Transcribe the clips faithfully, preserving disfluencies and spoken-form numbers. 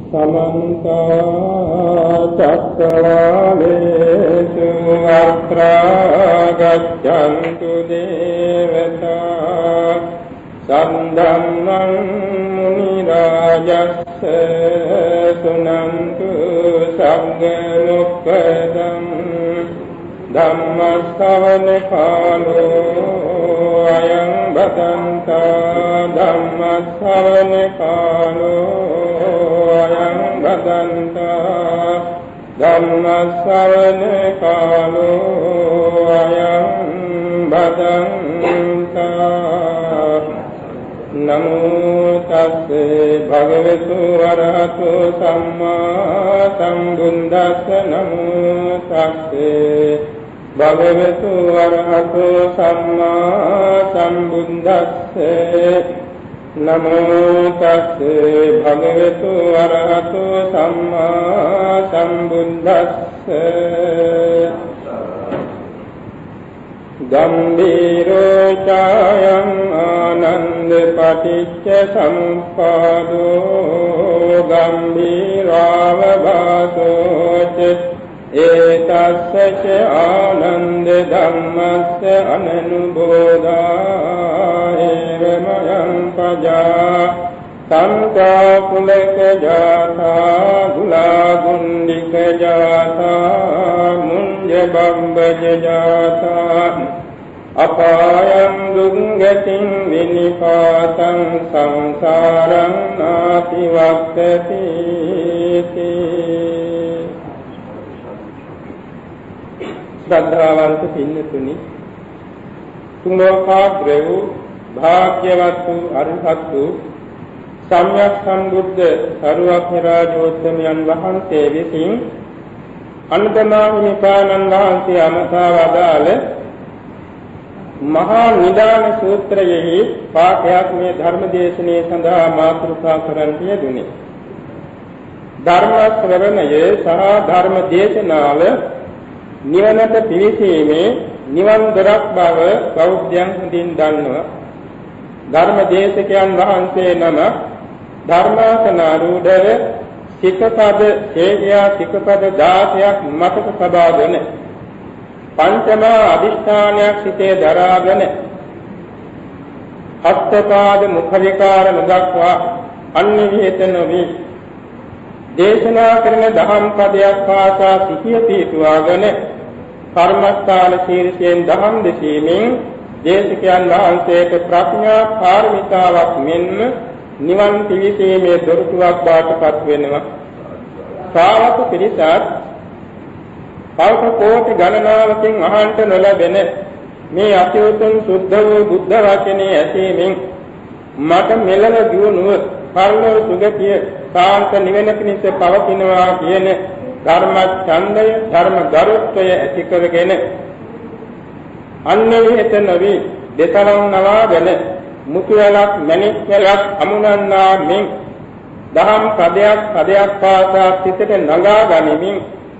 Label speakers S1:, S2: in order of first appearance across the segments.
S1: समन्ता चक्रवालेषु अत्रा गच्छन्तु देवता सन्धम्मं मुनिराजस्य सुनन्तु सद्गमुक्तम् धम्मश्रवणकालो अयं बदन्ता धम्मश्रवणकालो अयं बदन्ता धम्मश्रवणकालो अयं बदन्ता नमो तस्से भगवतो अरहतो सम्मा सम्बुद्धस्स नमो तस्से भगवतो अरहतो सम्मा सम्बुद्धस्से नमो तस्से भगवतो अरहतो सम्मा सम्बुद्धस्से गंभीरो चायं आनंद पटिच्च संपादो गंभीरावभासो च एतस्य च आनंद धम्मस्य अननुबोधा एवमयं पजा संका पुलक जाता गुलागुंडिक जाता मुंज बंबज जाता अपायं दुर्गतिं विनिपातं संसारं नाति वक्तति श्रद्धावंत पिन्नतुनि तुलोकाग्र वූ भाग्यवत् वූ अरहत् वූ सम्यक् සම්බුද්ධ සරුවක්ඥ රාජෝත්තමයන් වහන්සේ විසින් අනුතමාහිමිපාණන් වහන්සේ අමතා වදාළ මහා නිදාන සූත්‍රයෙහි පාඨයක් මේ ධර්ම දේශනාවේ සඳහා මාතෘකා කරන්ට යෙදුනේ. ධර්ම ශ්‍රවණය සහ ධර්ම දේශනාව නිවනට පිවිසීමේ නිවන් දොරක් බව බෞද්ධයන් හොඳින් දන්නවා. ධර්ම දේශකයන් වහන්සේ නම ධර්මාසනාරූඪව සිකපද හේයා සිකපද දාසයක් මතක සබාගෙන පංචමා අදිෂ්ඨානයක් සිතේ දරාගෙන හත්පාද මුඛවිකාර නොදක්වා අන්‍යවිහෙත නොවි දේශනා කරන දහම් පදයක් පාසා සිහිය පිහිටුවාගෙන කර්මස්ථාන ශීර්ෂයෙන් දහම් දෙසීමෙන් දේශකයන් වහන්සේට ප්‍රඥා පාරමිතාවක් මෙන්ම නිවන් පිවිසීමේ දොරටුවක් බාටපත් වෙනවා. ශ්‍රාවක පිරිසත් කල්ප කෝටි ගණනාවකින් අහන්ත නොලැබෙන මේ අතිඋතුම් සුද්ධ වූ බුද්ධ වචනේ ඇසීමෙන් මට මෙලව දියුණුව පරලෝ සුගතිය සාන්ත නිවෙන පිණිස පවතිනවා කියන ධර්ම ඡන්දය ධර්ම ගරුත්වය ඇති කරගෙන අන්‍යවිහෙත නොවි දෙතරම් නවාගෙන මුතුවලක් මණික් වලක් අමුණන්නා මෙන් දහම් පදයක් පදයක් පාසා සිතට නගා ගනිමින්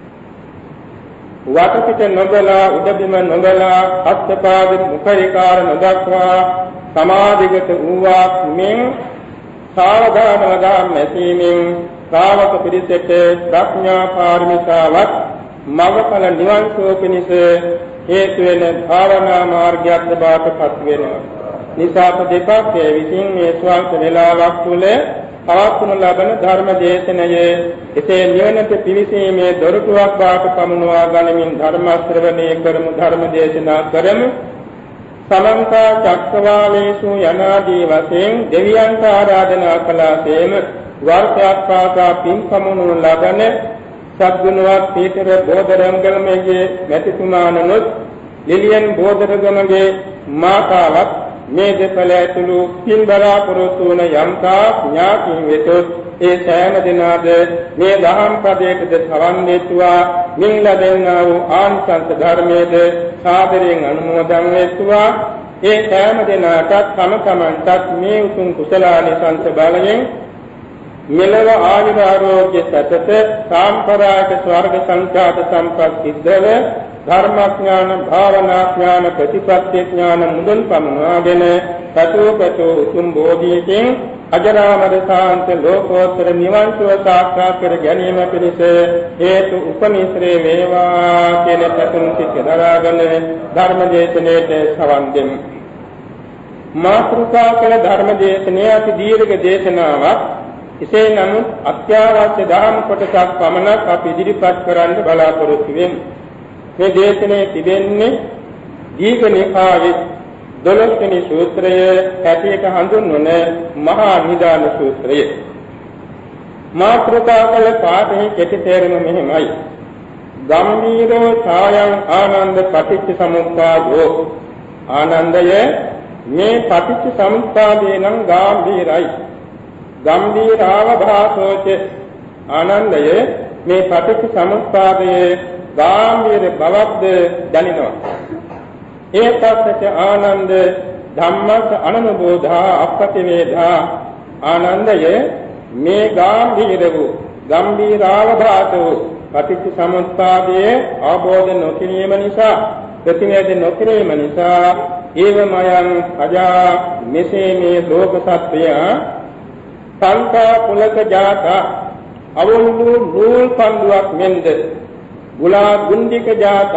S1: වටපිට නොබලා උඩබිම නොබලා හත්පාද මුඛවිකාර නොදක්වා සමාධිගත වූවා මෙන් සාවධානව ධම්ම ඇසීමෙන් ශ්‍රාවක පිරිසට ප්‍රඥා පාරමිතාවක් මඟඵල නිවන් සුව පිණිස හේතු වෙන භාවනා මාර්ගයක් ලබාටපත් වෙනවා. නිසාප දෙපක්ෂයේ විසින් මේ ස්වල්ප වේලාවක් තුළ පවත්වනු ලබන ධර්ම දේශනයේ එසේ නිවනට පිවිසීමේ දොරටුවක් බවට පමුණවා ගනිමින් ධර්ම ශ්‍රවණය කරමු ධර්ම දේශනා කරමු. සමන්ත චක්කවාලේසු යනාදී වශයෙන් දෙවියන්ට ආරාධනා කළාසේම වර්ෂයක් පාසා පින් පමුණුන ලබන සද්ගුණවත් පීතර බෝධරංගලමගේ මෙතිතුමාණනුත් ලිලියන් බෝධරගමගේ මාතාවක් මේ දෙපළ ඇතුළු පින් බලාපොරොත්තු වන යම්තා ඥාතීන් වෙතොත් ඒ සෑම දිනාද මේ දහම් පදයටද සවන් දෙත්වා මින් ලැබෙනා වූ ආනිසංස ධර්මයේද සාදරයෙන් අනුමෝදන් වෙත්වා ඒ සෑම දිනාටත් තම තමන්ටත් මේ උතුම් කුසලානිසංස බලයෙන් මෙලව ආයුර ආරෝග්‍ය සතත සාම්ප්‍රායික ස්වර්ග සංඛ්‍යාත සම්පත් සිද්ධව ධර්මඥාන භාවනා ඥාන ප්‍රතිපත්ති ඥාන මුදුන් පමුණවාගෙන සතුපතෝ උතුම් බෝධියකින් අජරාමර සාන්ත ලෝකෝත්තර නිවන් සුව සාක්ෂාත් කර ගැනීම පිණිස හේතු උපනිශ්‍රේ වේවා කියන පැතුම් සිත් දරාගෙන ධර්ම දේශනාවට සවන් දෙමු. මාතෘකා කළ ධර්ම දේශනාව අති දීර්ඝ දේශනාවක්. එසේ නමුත් අත්‍යවශ්‍ය ධර්ම කොටසක් පමණක් අපි ඉදිරිපත් කරන්න බලාපොරොත්තු වෙමු. මේ දේශනාවේ තිබෙන්නේ දීඝනිකායේ දොළොස් වෙනි සූත්‍රය ඇටියට හඳුන්වන මහා නිදාන සූත්‍රය. මාතෘකා කළ පාඨයේ කෙටි තේරුම මෙහිමයි. ගම්භීරෝ ඡායං ආනන්ද පටිච්ච සමුප්පාදෝ. ආනන්දය මේ පටිච්ච සමුප්පාදේ නම් ගාම්භීරයි. ගම්භීරාවභාසෝච. ආනන්දය මේ පටිච්ච සමුප්පාදයේ ගාම්භීර බවක්ද දැනෙනවා. ඒකත් ආනන්ද ධම්මස් අනනුබෝධා අප්පතිවේධා. ආනන්දය මේ ගාම්භීර වූ ගම්භීරාවභාසෝ පටිච්ච සමුප්පාදයේ අවබෝධ නොකිරීම නිසා ප්‍රතිවේද නොකිරීම නිසා ඒවමයන් අජා මෙසේ මේ ලෝක සත්‍යය සංකා කුලක ජාත අවුල්ලු නූල් පන්දුවක් මෙන්ද ගුලා ගුණ්ඩික ජාත.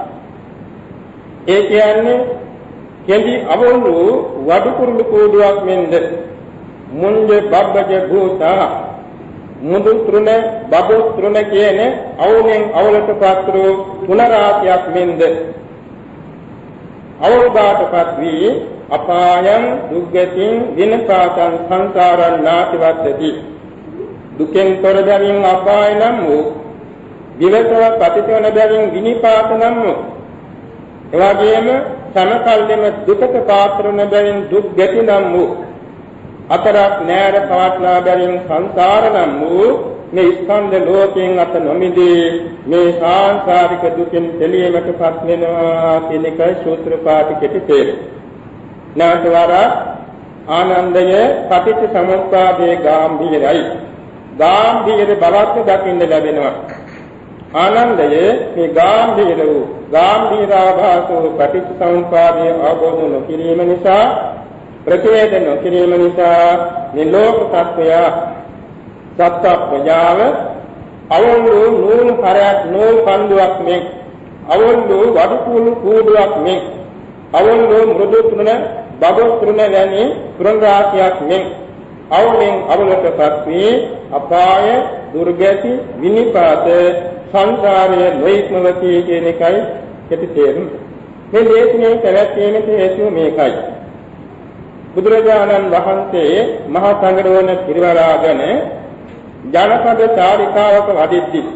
S1: ඒ කියන්නේ කෙඳි අවුල්ලු වඩු කුරුළු කූඩුවක් මෙන්ද මුංජ බබ්බජ භූතා මුදු තෘණ බබු තෘණ කියන අවුලෙන් අවුලට පත්‍රු තුන රාශියක් මෙන්ද අවුල්බාටපත් වී අපායන් දුක්ගතින් විනපාතං සංසාරං නාතිවද්දති. දුකෙන් තොර බැවින් අපාය නම් වූ විවසව පතිතවන බැවින් විනිපාත නම් වූ එවාගෙම සමකල්ෙම දුකට පාත්‍ර වන බැවින් දුක්ගති නම් වූ අතරක් නෑර පවත්නා බැවින් සංසාර නම් වූ මේ ස්කන්ධ ලෝකයෙන් අත නොමිදී මේ සාංසාරික දුකින් දෙලියමටපත් වෙනවා කියන එක සූත්‍ර පාඨකෙට තේරෙනවා. නාතවර ආනන්දය පටිච්ච සමුප්පාදයේ ගාම්භීරයි. ගාම්භීර බවක් දකින්න ලැබෙනවා. ආනන්දය මේ ගාම්භීර වූ ගාම්භීරාභාසෝ පටිච්ච සමුප්පාදයේ අවබෝධ නොකිරීම නිසා ප්‍රතිවේද නොකිරීම නිසා මේ ලෝක සත්‍යය සත්‍ය ප්‍රජාව අවුල්ලු නූල් කරයක් නූල් පන්දුවක් මේ අවුල්ලු වඩු කුළු කූඩුවක් මේ අවුල්ලු මෘදු තෘණ බබු තෘණ වැනි තෘණ රාශියක් මේ අවුලෙන් අවුලටපත් වී අපාය දුර්ගති විනිපාත සංසාරයේ නොඉක්මවති කියන එකයි කෙටි තේරුම. මේ දේශනාවේ පැවැත්වීමේ හේතුව මේකයි. බුදුරජාණන් වහන්සේ මහා සංඝරෝණ පිරිවරාගෙන ජනපද චාරිකාවක වඩිද්දී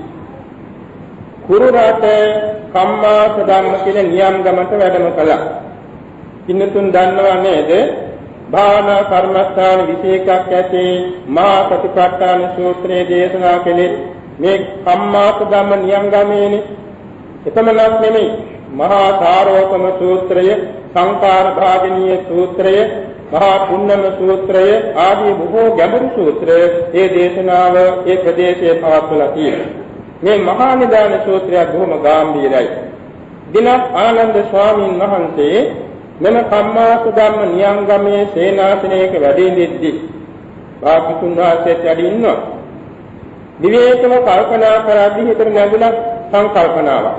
S1: කුරු රට කම්මාස ධම්ම කියන නියම් ගමට වැඩම කළා. පින්නතුන් දන්නවා නේද? භාවනා කර්මස්ථාන විශේෂයක් ඇති මහා සතිපට්ඨාන සූත්‍රයේ දේශනා කළේ මේ කම්මාස ධම්ම නියම් ගමේනේ. එතමනක් නෙමෙයි මහා සාරෝපම සූත්‍රය, සංකාර භාගනීය සූත්‍රය, මහා පුන්නම සූත්‍රය ආදී බොහෝ ගැඹුරු සූත්‍ර ඒ දේශනාව ඒ ප්‍රදේශයේ පවත්වලා තියෙනවා. මේ මහා නිදාන සූත්‍රය බොහොම ගැඹීරයි. දිනක් ආනන්ද ස්වාමීන් වහන්සේ මෙම කම්මාස ධම්ම නියංගමේ සේනාසනයක වැඩ ඉඳිද්දී භාග්‍යතුන් වහන්සේත් වැඩ ඉන්නවා. විවේකව කල්පනා කරද්දී හිතට නැගුණා සංකල්පනාවක්.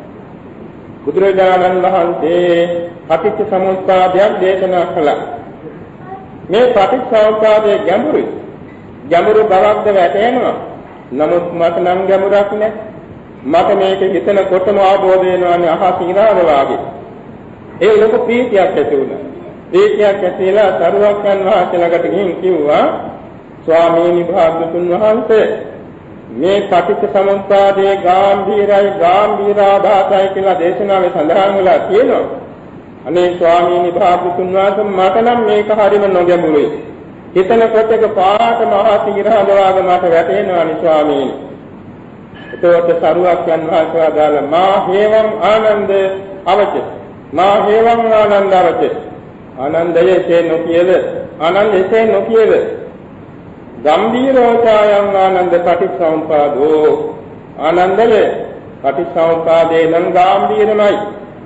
S1: බුදුරජාණන් වහන්සේ පටිච්ච සමුප්පාදයක් දේශනා කළා. මේ පටිච්චසමුප්පාදයේ ගැඹුරුයි. ගැඹුරු බවක්ද වැටෙනවා. නමුත් මට නම් ගැඹුරක් නැහැ. මට මේක හිතනකොටම අවබෝධ වෙනවානේ අහස ඉරාද වාගේ. ඒ ලොකු ප්‍රීතියක් ඇති වුණා. ප්‍රීතියක් ඇතිලා සරුවක්යන් වහන්සේ ළඟට ගිහින් කිව්වා ස්වාමීනි භාග්‍යතුන් වහන්සේ මේ පටිච්චසමුප්පාදයේ ගැඹීරයි ගැඹීරාභාසයි කියලා දේශනාවේ සඳහන් වෙලා තියෙනවා. අනේ ස්වාමීනි භාග්‍යතුන් වහන්සේ මට නම් මේක හරිම නොගැඹුරුයි. හිතනකොට එක පාට මහා සිගරහඳ වාගේ මට වැටෙනවානි ස්වාමීනි. එතකොට සරුවක්යන් වහන්සේ ආදාළ මා හේවම් ආනන්ද අවච මා හේවම් ආනන්ද අවච ආනන්දයේ නොකියද ආනන්දයේ නොකියද ගම්බීරෝචායන් ආනන්ද පටිච්චසමුප්පාදෝ ආනන්දයේ පටිච්චසමුප්පාදේ නම් ගාම්භීරමයි.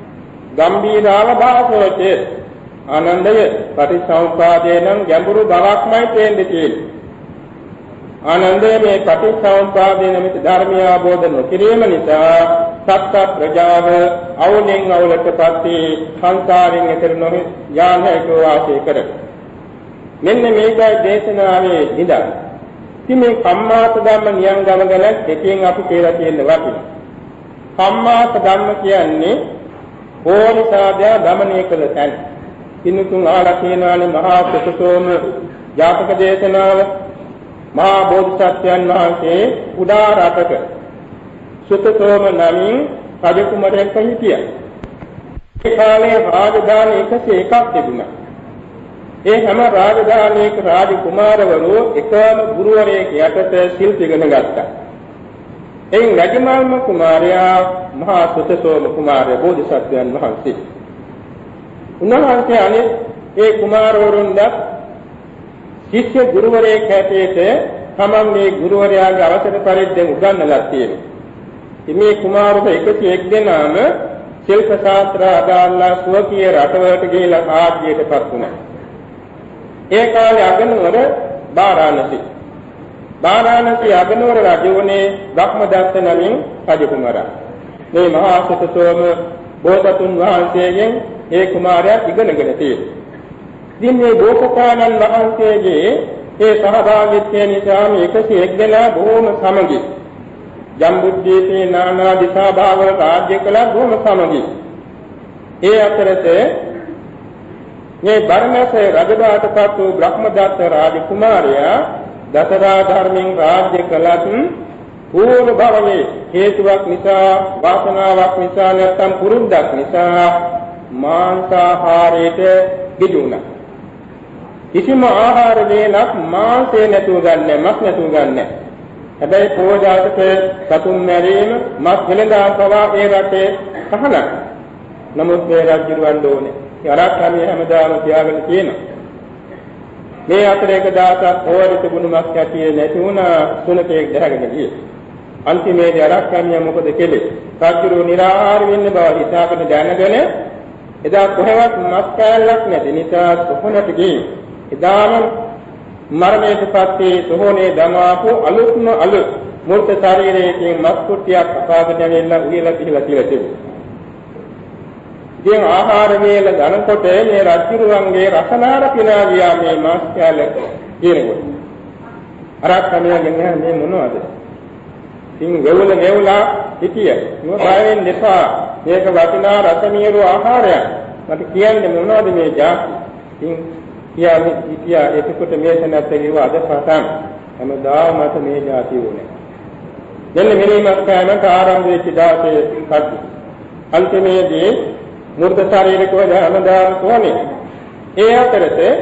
S1: ගම්භීරාවභාසෝචේ ආනන්දය පටිච්චසමුප්පාදේ නම් ගැඹුරු බවක්මයි තේන්නේ තියෙන්නේ. ආනන්දය මේ පටිච්චසමුප්පාදේ නැමැති ධර්මය අවබෝධ නොකිරීම නිසා සත්‍ය ප්‍රජාව අවුලෙන් අවුලටපත් වී සංසාරයෙන් එතර නොවේ යානයක වාසය කරයි. මෙන්න මේකයි දේශනාවේ නිදා. ඉතින් මේ කම්මාස ධම්ම නියම් ගම ගැන දෙකෙන් අපි කියලා තියෙන වටිනා. කම්මාස ධම්ම කියන්නේ ඕනිසාදය දමනය කළ තැන. කිනුතුන් ආලා කියනවානේ මහා සුතසෝම ජාතක දේශනාව. මහා බෝධිසත්වයන් වහන්සේ උඩා රටක සුතසෝම නමින් රජ කුමරයෙක් හිටියා. ඒ කාලේ රාජධානි එකසිය එකක් තිබුණා. ඒ හැම රාජධානියක රාජ කුමාරවරු එකම ගුරුවරයෙක් යටතේ ශිල්ප ඉගෙන ගත්තා. එයින් රජමාල්ම කුමාරයා මහා සුතසෝම කුමාරය බෝධිසත්වයන් වහන්සේ. උන්වහන්සේ අනේ ඒ කුමාරවරුන්ට ශිෂ්‍ය ගුරුවරයෙක් හැටියට තමන්ගේ ගුරුවරයාගේ අවසර පරිද්දෙන් උගන්වලා තියෙනවා. ඉතින් මේ කුමාරක එකසිය එක් දෙනාම ශිල්ප ශාස්ත්‍ර අදාළලා ස්වකීය රටවලට ගිහිලා ආජ්‍යයටපත් වුණා. ඒ කාලේ අගනුවර බාරාණසි. බාරාණසි අගනුවර රජුනේ බ්‍රහ්මදත්ත නමින් රජ කුමාරයා. මේ මහා සුතසෝම බෝසතුන් වහන්සේගෙන් ඒ කුමාරයා ඉගෙනගෙන තියෙනවා. ඉතින් මේ බෝසතාණන් වහන්සේගේ ඒ සහභාගීත්වය නිසා මේ එකසිය එක් දෙනා බොහොම සමගි. ජම්බුද්දීපේ නානා දිසා භාවවල රාජ්‍ය කළා බොහොම සමගි. ඒ අතරතේ මේ බර්ණස රජබාටපත් වූ බ්‍රහ්මදත්ත රාජකුමාරයා දසරා ධර්මෙන් රාජ්‍ය කළත් පූර්ව භවයේ හේතුවක් නිසා වාසනාවක් නිසා නැත්නම් පුරුද්දක් නිසා මාංසාහාරයට ගිජුණා. කිසිම ආහාර වේලක් මාංශය නැතුව ගන්නෑ, මස් නැතුව ගන්නෑ. හැබැයි පෝජාතක සතුන් මැරීම, මස් වෙනදා පවා ඒ රටේ සහනක්. නමුත් මේ රජුරවන්න ඕනේ. යරක්කමිය හැමදාම තියාගෙන තියෙනවා. මේ අතර එක දවසක් ඕවර තිබුණු මස් කැටියේ නැති වුණා සුනකෙක් දැහැගෙන ගියේ. අන්තිමේදී යරක්කමිය මොකද කෙලේ? රජුරු නිරාහාර වෙන්න බව හිතාගෙන දැනගෙන එදා කොහෙවත් මස් කෑල්ලක් නැති නිසා සොහොනට ගිහින් එදාම මරණයටපත් වී සොහොනේ දමාපු අලුත්ම අලුත් මූර්ත ශරීරයෙන් මස් කුට්ටියක් අපාගෙන ඇවිල්ලා උයලා පිළිලා කියලා තිබුණා. ඉතින් ආහාර වේල ගන්නකොට මේ රජුරුවන්ගේ රසනාර පිනා ගියා මේ මාස් කැල කියනකොට. අර කමියගෙන් මේ මොනවද? ඉතින් වෙවුල වෙවුලා හිටිය. මේ බය වෙන්න එපා. මේක වටිනා රසමීරු ආහාරයක්. මට කියන්නේ මොනවද මේ જાති? ඉතින් කියාවේ කියා එතකොට මේ තැනත් කිව්ව අද පටන් හැමදාම මට මේ જાති ඕනේ. දෙන්න මෙලී මාස් කෑමට ආරම්භ වෙච්ච දාසේ කඩු. අන්තිමේදී මූර්ත ශරීරකව හැමදාම කොහොනේ ඒ අතරතේ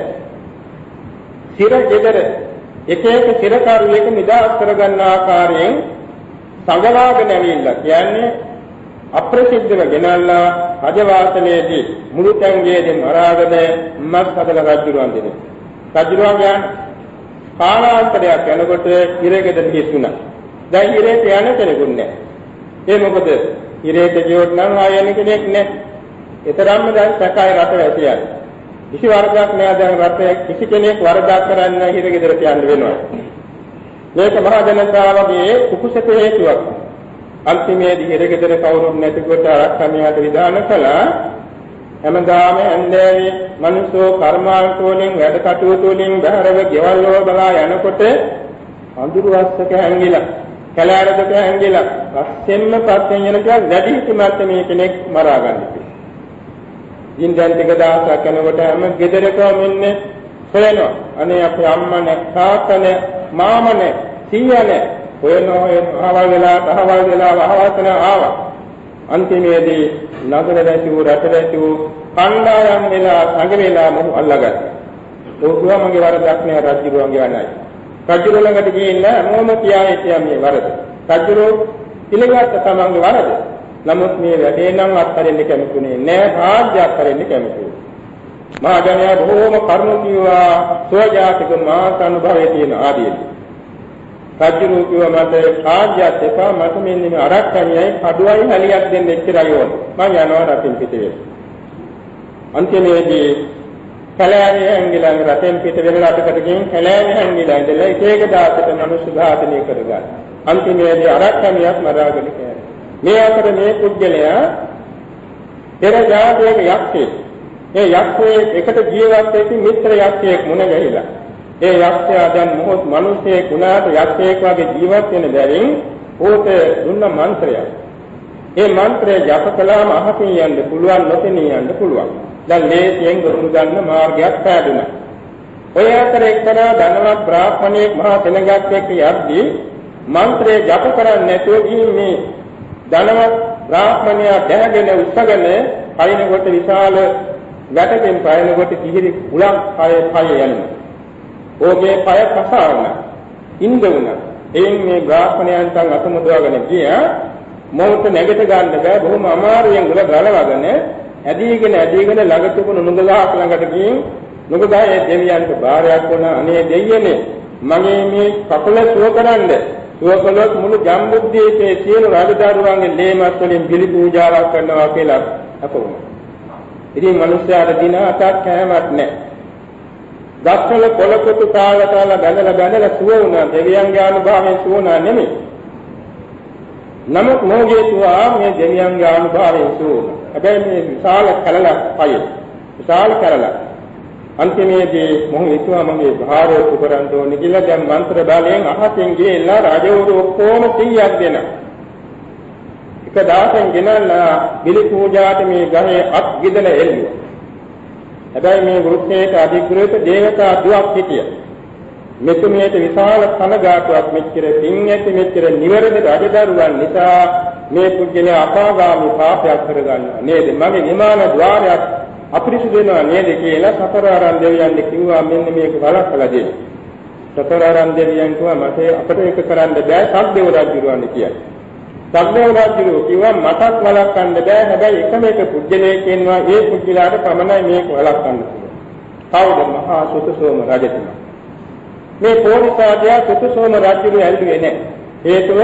S1: සිර ගෙදර එක එක සිර කාර්යයක නිදාස් කරගන්න ආකාරයෙන් සංගලාගෙන ඇවිල්ලා කියන්නේ අප්‍රසිද්ධව ගෙනල්ලා රජවාසලේදී මුළු තැන්ගේදී මරාගෙන මස් හදලා රජුරන් දෙන්නේ. රජුරන් යන කාලාන්තරයක් යනකොට ඉරේගෙදර හිටුණා. දැන් ඉරේට යන්න කෙනෙකුත් නැහැ. ඒ මොකද ඉරේට ගියොත් නම් ආයෙ කෙනෙක් නැහැ. ඒතරම්ම දැන් සැකයි රට වැසියයි. කිසි වරදක් නෑ දැන් රටේ කිසි කෙනෙක් වරදක් කරන්නේ හිර ගෙදරට යන්න වෙනවා. මේක මහා ජනතාවගේ කුකුසක හේතුවක්. අන්තිමේදී හිර ගෙදර කවුරුත් නැතිකොට ආරක්ෂණයට විධාන කළා. හැමදාම ඇන්දෑවේ මිනිස්සු කර්මාන්ත වලින් වැඩ කටයුතු වලින් බහැරව ගෙවල් වල බලා යනකොට අඳුරු වස්සක හැංගිලා, කැලෑරදක හැංගිලා, පස්සෙන්ම පස්සෙන් යන කියා වැඩි හිටමත් මේ කෙනෙක් මරා ගන්නවා. ඉන් දැන් ටික දවසක් යනකොට හැම ගෙදරකම ඉන්නේ හොයනවා. අනේ අපේ අම්මා නේ, තාත්තා නේ, මාමා නේ, සීයා නේ. හොයනවා හොයනවා අහවල් වෙලා අහවල් වෙලා අහවල් ආවා. අන්තිමේදී නගර රැසියෝ රට රැසියෝ කණ්ඩායම් වෙලා සංග වෙලා මොහු අල්ලගත්තා. ඕකුවා මගේ වරදක් නෑ රජුරුවන්ගේ වණයි. රජුරුව ළඟට ගිහිල්ලා මොම කියා හිටියා මේ වරද. රජුරුව පිළිගත්ත තමන්ගේ වරද. නමුත් මේ වැඩේ නම් අත්හරින්න කැමතිුනේ නෑ, රාජ්‍ය අත්හරින්න කැමතිුනේ. මහා ජනයා බොහෝම කරුණ කිව්වා සෝජාතික මාස අනුභවයේ තියෙන ආදීන. රජු කිව්ව මට කාර්යයක් එපා මට මෙන්න මේ අරක්කණියයි කඩුවයි හලියක් දෙන්න එච්චරයි ඕන. මම යනවා රටින් පිටේ. අන්තිමේදී කැලෑවේ ඇංගිලා රටෙන් පිට වෙන රටකට ගිහින් කැලෑවේ ඇංගිලා ඉඳලා එක එක දාසට මනුෂ්‍ය ඝාතනය කරගන්න. අන්තිමේදී අරක්කණියක් මරාගෙන කෑවා. මේ අතර මේ පුද්ගලයා පෙර ජාතියක යක්ෂයෙක්. ඒ යක්ෂයෙක් එකට ජීවත් වෙච්ච මිත්‍ර යක්ෂයෙක් මුණ ගැහිලා. ඒ යක්ෂයා දැන් මොහොත් මිනිසෙක් වුණාට යක්ෂයෙක් වගේ ජීවත් වෙන බැවින් ඕක දුන්න මන්ත්‍රයක්. ඒ මන්ත්‍රය ජප කළාම අහසින් යන්න පුළුවන් නොපෙනී යන්න පුළුවන්. දැන් ලේසියෙන් ගොනු ගන්න මාර්ගයක් පෑදුනා. ඔය අතර එක්තරා ධනවත් බ්‍රාහ්මණයෙක් මහා සෙනගක් එක්ක යද්දී මන්ත්‍රය ජප කරන්නේ නැතුව ගිහින් මේ ධනවත් බ්‍රාහ්මණයා දැනගෙන උස්සගෙන පයින් කොට විශාල වැටකින් පයින් කොට කිහිරි උලක් පය පය යනවා. ඕකේ පය කසාවන ඉන්ද වුණා. එයින් මේ බ්‍රාහ්මණයන් තන් අතමුදවගෙන ගියා. මොහොත නැගිට ගන්න බෑ බොහොම අමාරුවෙන් උල ගලවගෙන ඇදීගෙන ඇදීගෙන ළඟ තිබුණු නුගගහක් ළඟට ගිහින් නුගගහේ දෙවියන්ට බාරයක් වුණා. අනේ දෙයියනේ මගේ මේ කකුල සුව කරන්න සුවකලොත් මුළු ජම්බුද්දීපේ සියලු රජදරුවන්ගේ ලේමත් වලින් බිලි පූජාවක් කරනවා කියලා අපවුණා. ඉතින් මිනිස්යාට දින හතක් කෑමක් නැහැ. දක්වල කොලකොතු කාලකාල බැඳලා බැඳලා සුව වුණා. දෙවියන්ගේ අනුභවයෙන් සුව වුණා නෙමෙයි. නමුත් මොහොගේ සුවා මේ දෙවියන්ගේ අනුභවයෙන් සුව වුණා. හැබැයි මේ විශාල කලලක් පය. විශාල කලලක්. අන්තිමේදී මොහු හිතුවා මගේ භාරය පුරන්න ඕනේ කියලා දැන් මන්ත්‍ර බලයෙන් අහසෙන් ගිහිල්ලා රජවරු ඔක්කොම සීයක් දෙනා. එක දවසෙන් ගෙනල්ලා බිලි පූජාට මේ ගහේ අත් ගිදල එල්ලුවා. හැබැයි මේ වෘත්තයට අධිග්‍රහිත දේවතා දුවක් හිටියා. මෙතුමියට විශාල කනගාටුවක් මෙච්චර පින් ඇති මෙච්චර නිවැරදි රජදරුවන් නිසා මේ පුද්ගලයා අපාගාමී පාපයක් කරගන්නවා නේද? මගේ විමාන ద్వාරයක් අපිරිසුදු වෙනවා නේද කියලා සතරාරන් දෙවියන් කිව්වා මෙන්න මේක වළක්වලා දෙන්න. සතරාරන් දෙවියන් කිව්වා මට අපිට ඒක කරන්න බෑ සක්දේව රජුරවන්න කියලා. සක්දේව රජු කිව්වා මටත් වළක්වන්න බෑ හැබැයි එකම එක පුජ්‍යලයක් ඉන්නවා ඒ පුජ්‍යලාට පමණයි මේක වළක්වන්න පුළුවන්. කවුද? මහා සුතසෝම රජතුමා. මේ පොරිසාදයා සුතසෝම රජුරු ඇල්ලුවේ නැහැ. හේතුව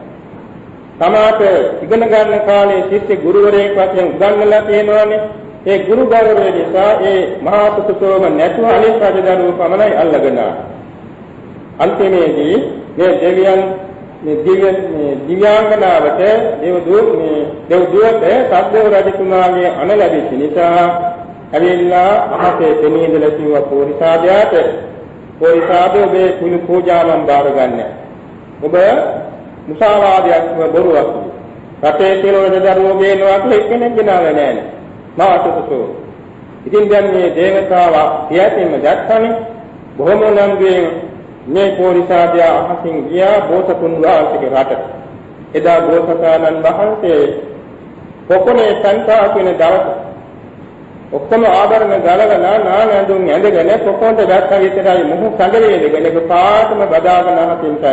S1: තමාට ඉගෙන ගන්න කාලේ ශිෂ්‍ය ගුරුවරයෙක් වශයෙන් උගන්වලා තියෙනවානේ. ඒ ගුරු ගෞරවය නිසා ඒ මහා සුතසෝම නැතුව අනිත් රජදරුවෝ පමණයි අල්ලගෙන ආවා. අන්තිමේදී මේ දෙවියන් මේ දිව්‍ය මේ දිව්‍යාංගනාවට දේවදූත මේ දේවදූත සද්දේව රජතුමාගේ අණ ලැබෙච්ච නිසා ඇවිල්ලා අහසේ දෙනීදලා කිව්වා පොරිසාදයාට පොරිසාදෝ මේ කුණු පූජාවන් බාර ගන්න. ඔබ මුසාවාදයක් බොරුවක්. රටේ තියෙන රජදරුවෝ ගේනවා කියලා එක්කෙනෙක් ගෙනාවේ නැහැ. මාතෘකෝ. ඉතින් දැන් මේ දේවතාවා පියතින්ම දැක්කනේ බොහොම නම්ගෙන් මේ පොරිසාදය අහසින් ගියා බෝසතුන් වහන්සේගේ රටට. එදා බෝසතාණන් වහන්සේ පොකුණේ සංසා කියන දවස ඔක්කොම ආභරණ ගලවලා නානඳුන් ඇඳගෙන පොකොන්ට දැක්ක විතරයි මොහු සංගලේගෙන පාටම බදාගෙන අහසින් තන.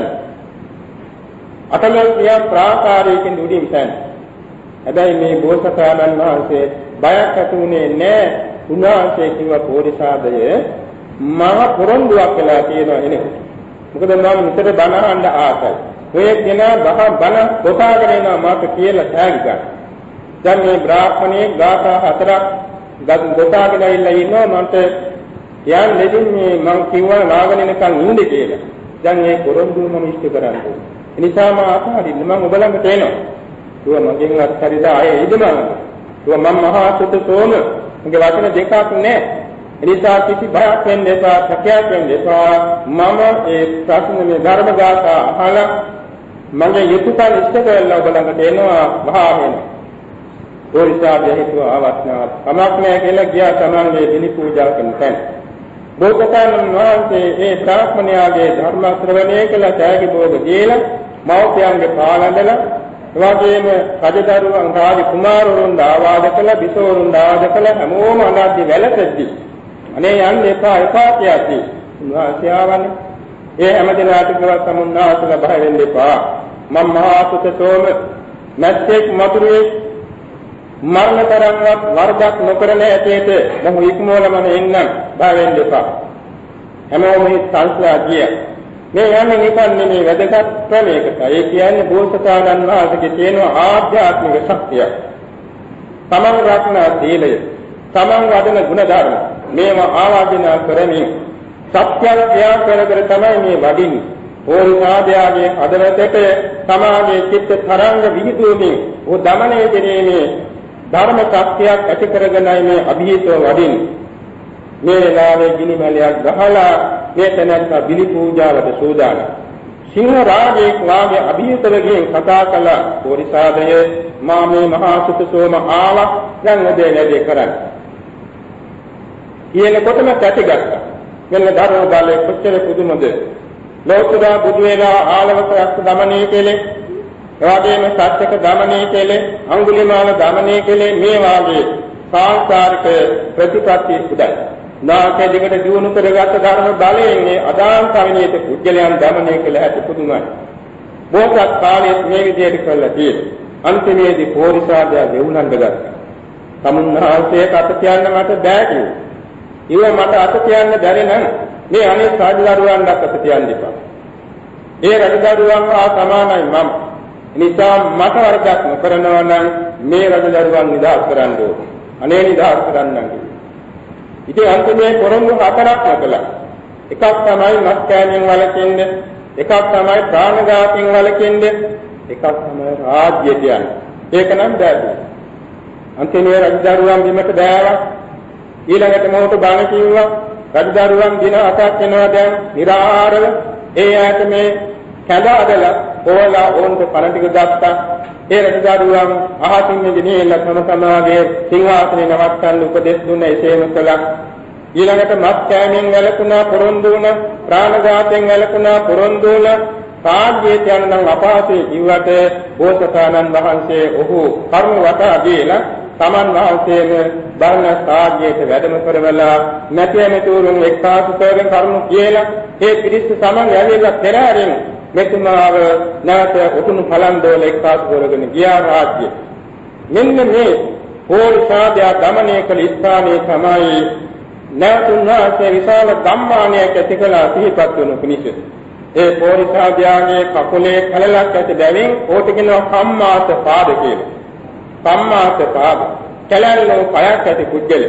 S1: අතලල් පියා ප්‍රාකාරයකින් උඩින් තන. හැබැයි මේ බෝසතාණන් වහන්සේ බයක් ඇතුනේ නැහැ. උන්වහන්සේ කිව්ව පොරිසාදය මහ පොරොන්දුවක් වෙලා තියෙනවා එනේ. මොකද මම විතර බණ අහන්න ආසයි. ඔය කෙනා බහ බණ කොටාගෙන එනවා මාත් කියලා තෑගි ගන්න. දැන් මේ බ්‍රාහ්මණයේ ගාථා හතරක් ගත් කොටාගෙන ඉල්ලා ඉන්නවා මන්ට යන් දෙදින් මේ මං කිව්වා ලාගෙන එනකන් ඉන්න කියලා. දැන් මේ පොරොන්දුව මම ඉෂ්ට කරන්නේ. ඒ නිසා මම අතහරින්න මම ඔබ ළඟට එනවා. ඌව මගෙන් අත්හරිලා ආයේ ඉදමන. ඌව මම මහා සුතසෝම මගේ වචන දෙකක් නෑ. එනිසා කිසි බයක් වෙන්න එපා, සැකයක් වෙන්න එපා. මම ඒ ප්‍රශ්න මේ ධර්ම ගාථා අහලා මගේ යුතුයකම් ඉෂ්ට කරලා ඔබ ළඟට එනවා වහා වෙනවා. පොරිසාදය හිතුවා අවස්නාවක්. කමක් නැහැ කියලා ගියා තමන්ගේ දිනි පූජා කරන තැන. බෝසතාණන් වහන්සේ ඒ බ්‍රාහ්මණයාගේ ධර්ම ශ්‍රවණය කළ ත්‍යාගී භෝග දීලා මෞපියන්ගේ පාලඳලා එවාගේම රජදරුවන් රාජ කුමාරවරුන් ආවාද කළ බිසවරුන් ආවාද කළ හැමෝම අනාද්‍ය වැළපෙද්දී අනේ යන්න එපා එපා කියති. උන්වහන්සේ ආවනේ. ඒ හැමදෙනාට කිව්වා සමුන්නාසල බය වෙන්න එපා. මම මහා සුතසෝම නැත්ෙක් මතුරුවේ මරණ තරම්වත් වරදක් නොකරන ඇතේට මොහු ඉක්මවලම එන්නම් බය වෙන්න එපා. හැමෝම මේ සංස්ලා ගියා. මේ යන්නේ නිකන් නෙමෙයි වැදගත් ක්‍රමයකට. ඒ කියන්නේ බෝසතාණන් වහන්සේගේ තියෙන ආධ්‍යාත්මික ශක්තිය. තමන් රැකන සීලය, තමන් වඩන ගුණ ධර්ම මේවා ආවාදනා කරමින් සත්‍යඥා කර කර තමයි මේ වඩින්නේ. ඕනිකාදයාගේ අදවතට සමාජයේ චිත්ත තරංග විහිදුවමින් ਉਹ දමනය කිරීමේ ධර්ම ශක්තියක් ඇති කරගෙනයි මේ අභීතව වඩින්නේ. මේ වෙලාවේ ගිනිමැලයක් ගහලා මේ තැනට බිලි පූජාවට සූදානම්. සිංහ රාජෙක් වාගේ අභීතවකින් කතා කළ පොරිසාදයේ මා මේ මහා සුතසෝම ආවා දැන් ඔබේ වැඩේ කරන්න. කියනකොටම පැතිගත්තා. මෙන්න ධර්ම බලයේ කොච්චර පුදුමද. ලෝතර බුදු වෙලා ආලවකයක් දමනය කෙලේ, එවාගේම සත්‍යක දමනය කෙලේ, අඟුලිමාල දමනය කෙලේ මේ වාගේ සාංසාරික ප්‍රතිපත්ති උදයි. නාකේ දිගට දිනු කරගත් ධර්ම බලයෙන් මේ අදාන් කවිනියට කුජලයන් දමනය කළ හැටි පුදුමයි. බෝසත් කාලයේ මේ විදිහට කළා තියෙන්නේ. අන්තිමේදී පොරිසාදයා දෙවුලන් ගත්තා. සමුන්නාංශයේ අත කියන්න මට බෑ කිව්වා. ඊව මට අත කියන්න බැරි නම් මේ අනේ රජදරුවන්ට අත කියන්න එපා. ඒ රජදරුවන් ආ සමානයි මම. නිසා මට වරදක් නොකරනවා නම් මේ රජදරුවන් නිදහස් කරන්න ඕනේ. අනේ නිදහස් කරන්නම් කිව්වා. ඉතින් අන්තිමේ පොරොන්දු හතරක් කළා. එකක් තමයි මත් කෑමෙන් වළකින්න, එකක් තමයි ප්‍රාණඝාතයෙන් වළකින්න, එකක් තමයි රාජ්‍ය කියන්නේ. ඒක නම් බෑ. අන්තිමේ රජදරුවන් බිමට බෑවා. ඊළඟට මොහොත බණ කිව්වා. රජදරුවන් දින හතක් වෙනවා දැන් නිරාහාරව. ඒ ඇයට මේ කැඳ අදලා ඕලා ඕන්ට පණ ටික ගත්තා. ඒ රජදරුවන් අහසින් ගෙනියලා තම තමාගේ සිංහාසනේ නවත්තන්න උපදෙස් දුන්න එසේම කළා. ඊළඟට මත් කෑමෙන් වැළකුණා පොරොන්දු වුණා, ප්‍රාණඝාතයෙන් වැළකුණා පොරොන්දු වුණා. සාජ්‍යයට යන නම් අපහසුයි කිව්වට බෝසතාණන් වහන්සේ ඔහු කර්ම වටා දීලා තමන් වහන්සේම බර්ණ සාජ්‍යයට වැඩම කරවලා නැතිමෙතුරුන් එක්කාසු කරගෙන කරුණු කියලා ඒ පිරිස සමන් යැවිලා පෙරහැරින් මෙතුමාව නැවත උතුණු පලන්දෝල එක්කාසු කරගෙන ගියා රාජ්‍ය. මෙන්න මේ පොරිසාදයා දමනය කළ ස්ථානයේ තමයි නැවතුන්වහන්සේ විශාල ධම්මානයක් ඇති කළා සිහිපත් වුණු පිණිස. ඒ පොරිසාදයාගේ කකුලේ කලලක් ඇති බැවින් ඕට කියනවා කම්මාස පාද කියලා. කම්මාස පාද කැලැල්ලෝ පයක් ඇති පුද්ගලෙක්.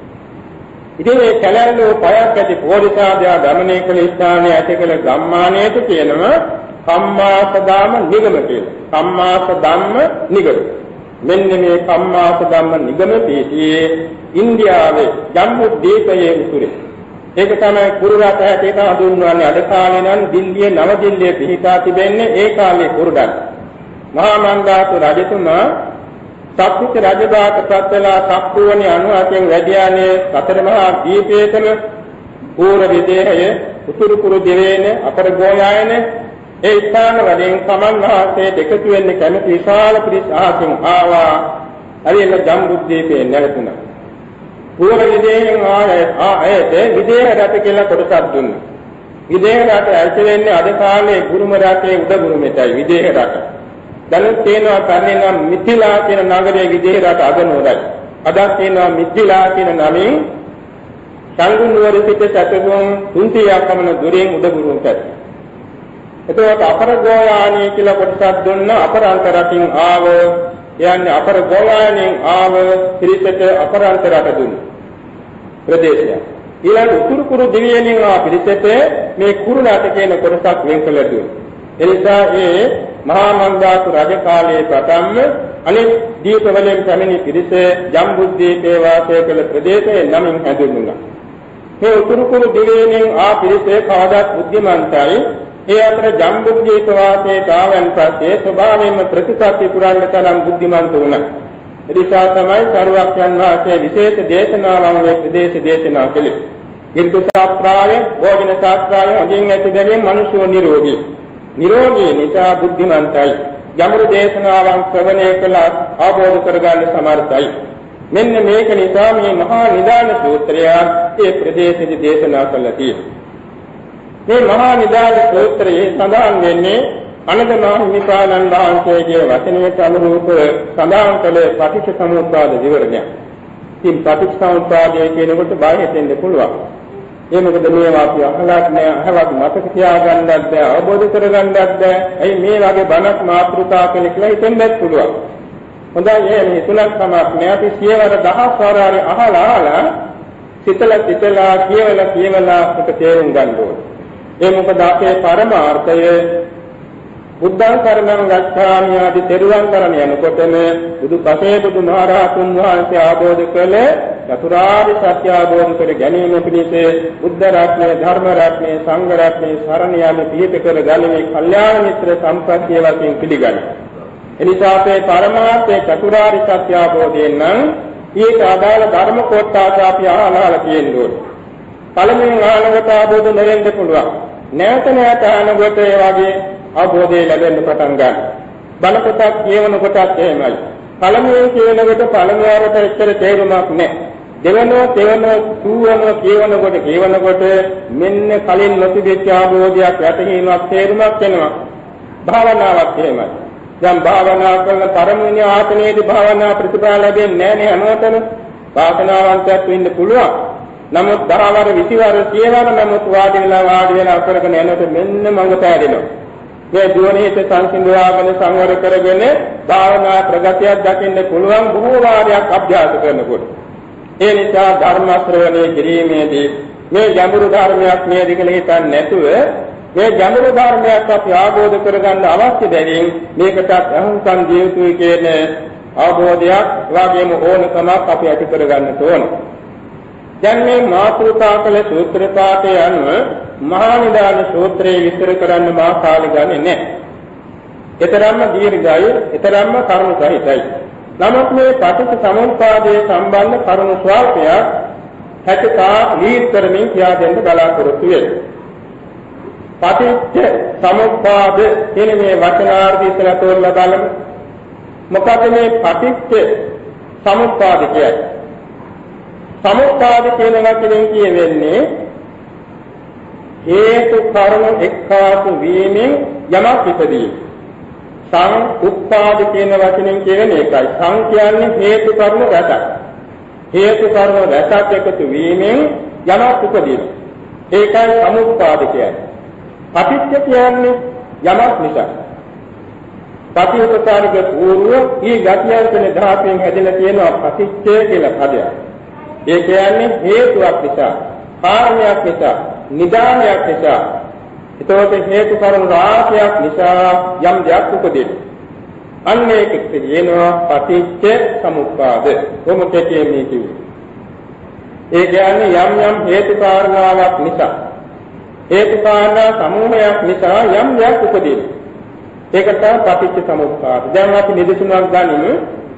S1: ඉතින් මේ කැලැල්ලෝ පයක් ඇති පොරිසාදයා දමනය කළ ස්ථානයේ ඇති කළ ධම්මානයට කියනවා කම්මාස ධම්ම නිගම කියලා. කම්මාස ධම්ම නිගම. මෙන්න මේ කම්මාස ධම්ම නිගම පිටියේ ඉන්දියාවේ ජම්බුද්වීපයේ උතුරේ. ඒක තමයි කුරු රට හැටියට හඳුන්වන්නේ. අද කාලේ නම් දිල්ලියේ නව දිල්ලියේ පිහිටා තිබෙන්නේ ඒ කාලේ කුරුඩන්. මහා මන්දාතු රජතුමා සත්විත රජබාට පත්වලා සක්‍රුවණි අනුහතෙන් වැඩියානේ සතර මහා දීපේතම පූර්ව විදේහය උතුරු කුරු දිවයින අපර ගෝයායන ඒ ස්ථාන වලින් සමන් වහන්සේ දෙකතු වෙන්නේ කැමති විශාල පිරිස ආසින් ආවා. හරියම ජම්බුද්වීපේ නැවතුණා. පූර්ව විදේහයෙන් ආයෙත් විදේහ රට කියලා කොටසක් දුන්නා. විදේහ රට ඇති වෙන්නේ අද කාලේ ගුරුම රටේ උඩ ගුරුමෙටයි විදේහ රට. දැන් තේනවා පරිණාම මිත්‍තිලා කියන නගරයේ විදේහ රට අගනුවරයි. අදත් තේනවා මිත්‍තිලා කියන නමින් සංගුණවර සිට සැතගොන් තුන්සියයක් පමණ දුරින් උඩ ගුරුමට. එතකොට අපර ගෝයානී කියලා කොටසක් දුන්න අපරාන්ත රටින් ආව යන්නේ අපර ගෝයානෙන් ආව පිරිසට අපරාන්ත රට දුන්න ප්‍රදේශය. ඊළඟ උතුරු කුරු දිවයිනෙන් ආ පිරිසට මේ කුරු රට කියන කොටසක් වෙන් කළ දුන්නා. එනිසා ඒ මහා මන්දාතු රජ කාලයේ පටන්ම අනෙක් දීප වලින් පැමිණි පිරිස ජම්බුද්වීපේ වාසය කළ ප්‍රදේශයේ නමින් හැඳින්වුණා. මේ උතුරු කුරු දිවයිනෙන් ආ පිරිස කවදාත් බුද්ධිමන්තයි. ඒ අතර ජම්බුද්වීප වාසයේ ආවන් පස්සේ ස්වභාවයෙන්ම ප්‍රතිපත්ති පුරන්න තරම් බුද්ධිමන්ත වුණා. එනිසා තමයි සරුවක්යන් වහන්සේ විශේෂ දේශනාවන් මේ ප්‍රදේශ දේශනා කළේ. හින්දු ශාස්ත්‍රාවේ, භෝජන ශාස්ත්‍රාවේ අදින් ඇති බැවින් මිනිසු නිරෝගී. නිරෝගී නිසා බුද්ධිමන්තයි. යමරු දේශනාවන් ශ්‍රවණය කළ අවබෝධ කරගන්න සමර්ථයි. මෙන්න මේක නිසා මේ මහා නිදාන සූත්‍රය ඒ ප්‍රදේශයේ දේශනා කළා තියෙනවා. මේ මහා නිදාන සූත්‍රයේ සඳහන් වෙන්නේ අනන්ත මහිමිපාණන් වහන්සේගේ වචනයට අනුරූප සඳහන් කළ පටිච්චසමුප්පාද විවරණය. ඉතින් පටිච්චසමුප්පාදය කියනකොට බය හිතෙන්න පුළුවන්. ඒ මොකද මේවා අපි අහලත් නෑ, අහවත් මතක තියාගන්නත් බෑ, අවබෝධ කරගන්නත් බෑ. ඇයි මේ වගේ බණක් මාතෘකා කියලා හිතෙන්නත් පුළුවන්. හොඳයි මේ තුනක් තමයි මේ අපි සියවර දහස් වාරාරි අහලා අහලා සිතලා සිතලා කියවලා කියවලා එක තේරුම් ගන්න ඕනේ. ඒ මොකද අපේ පරමාර්ථය බුද්ධං කරණං ගච්ඡාමි ආදී තෙරුවන් කරණ යනකොටම බුදු පසේ බුදු මහරහතුන් වහන්සේ ආબોධ කළේ චතුරාර්ය සත්‍ය ආબોධ කර ගැනීම පිණිස බුද්ධ රත්නය, ධර්ම රත්නය, සංඝ රත්නය සරණ යාම පිහිට කර ගනිමේ කල්යාණ මිත්‍ර සම්පත්තිය වශයෙන් පිළිගන්න. එනිසා අපේ පරමාර්ථයේ චතුරාර්ය සත්‍ය ආબોධයෙන් නම් ඊට අදාළ ධර්ම කොටස අපි අහලා තියෙන්න ඕනේ. පළමුවෙන් ආනගත ආબોධ නොවෙන්න පුළුවන්. නැවත නැවත ආනගත ඒ වගේ අවබෝධය ලැබෙන්න පටන් ගන්න. බණ පොතක් කියවන කොටත් එහෙමයි. පළමුවෙන් කියනකොට පළමුවරට එච්චර තේරුමක් නැහැ. දෙවෙනෝ තෙවෙනෝ තුන්වෙනෝ කියවනකොට කියවනකොට මෙන්න කලින් නොතිබෙච්ච අවබෝධයක් යටහීමක් තේරුමක් එනවා. භාවනාවක් එහෙමයි. දැන් භාවනා කරන පරමුණ්‍ය ආතනයේදී භාවනා ප්‍රතිඵල ලැබෙන්නේ නැහැ නේ හැමෝටම. භාවනාවන්තයක් වෙන්න පුළුවන්. නමුත් දහවර විසිවර සියවර නමුත් වාඩි වෙලා වාඩි වෙලා කරගෙන යනකොට මෙන්න මඟ පෑදෙනවා. මේ දුවනේත සංසිඳවාගෙන සංවර කරගෙන භාවනා ප්‍රගතියක් දකින්න පුළුවන් බොහෝ වාරයක් අභ්‍යාස කරනකොට. ඒ නිසා ධර්ම ශ්‍රවණය කිරීමේදී මේ ගැඹුරු ධර්මයක් නේද කියලා හිතන්නේ නැතුව මේ ගැඹුරු ධර්මයක් අපි ආબોධ කරගන්න අවශ්‍ය දෙයින් මේකට අහුම්කම් දිය යුතුයි කියන අවබෝධයක් වගේම ඕනකමක් අපි ඇති කරගන්න ඕනේ. දැන් මේ මාතෘකා කළ සූත්‍ර පාඨය අනුව මහා නිදාන සූත්‍රයේ විස්තර කරන්න මා කාලය ගන්නේ නැහැ. ඊතරම්ම දීර්ඝයි, ඊතරම්ම කරුණු සහිතයි. නමුත් මේ පටිච්ච සමුප්පාදයේ සම්බන්ධ කරුණු ස්වල්පයක් හැකතා විස්තරමින් කියා දෙන්න බලාපොරොත්තු වෙනවා. පටිච්ච සමුප්පාද කියන මේ වචනාර්ථය ඉස්සරහ තෝරලා බලමු. මොකද මේ පටිච්ච සමුප්පාද කියන්නේ? සමුප්පාද කියන වචනේ කියවෙන්නේ හේතු කර්ම එක්කාසු වීමෙන් යමක් ඉපදීම. සං උත්පාද කියන වචනෙන් කියන්නේ ඒකයි. සං කියන්නේ හේතු කර්ම රැසක්. හේතු කර්ම රැසක් එකතු වීමෙන් යමක් උපදීම. ඒකයි සමුප්පාද කියන්නේ. පටිච්ච කියන්නේ යමක් නිසා. පටිච්චසමුප්පාදක පූර්ව ඊ ගතියන්තන ධාතයෙන් හැදෙලා තියෙනවා පටිච්චය කියලා පදයක්. ඒ කියන්නේ හේතුවක් නිසා, කාරණයක් නිසා, නිදානයක් නිසා. ඒතකොට හේතු කරුණු රාශියක් නිසා යම් දෙයක් උපදින. අන්න ඒකෙත් කියනවා පටිච්ච සමුප්පාද. කොහොමද කියන්නේ කිව්වේ? ඒ කියන්නේ යම් යම් හේතු කාරණාවක් නිසා, හේතු කාරණා සමූහයක් නිසා යම් දෙයක් උපදින. ඒකට තමයි පටිච්ච සමුප්පාද. දැන් අපි නිදසුනක් ගනිමු.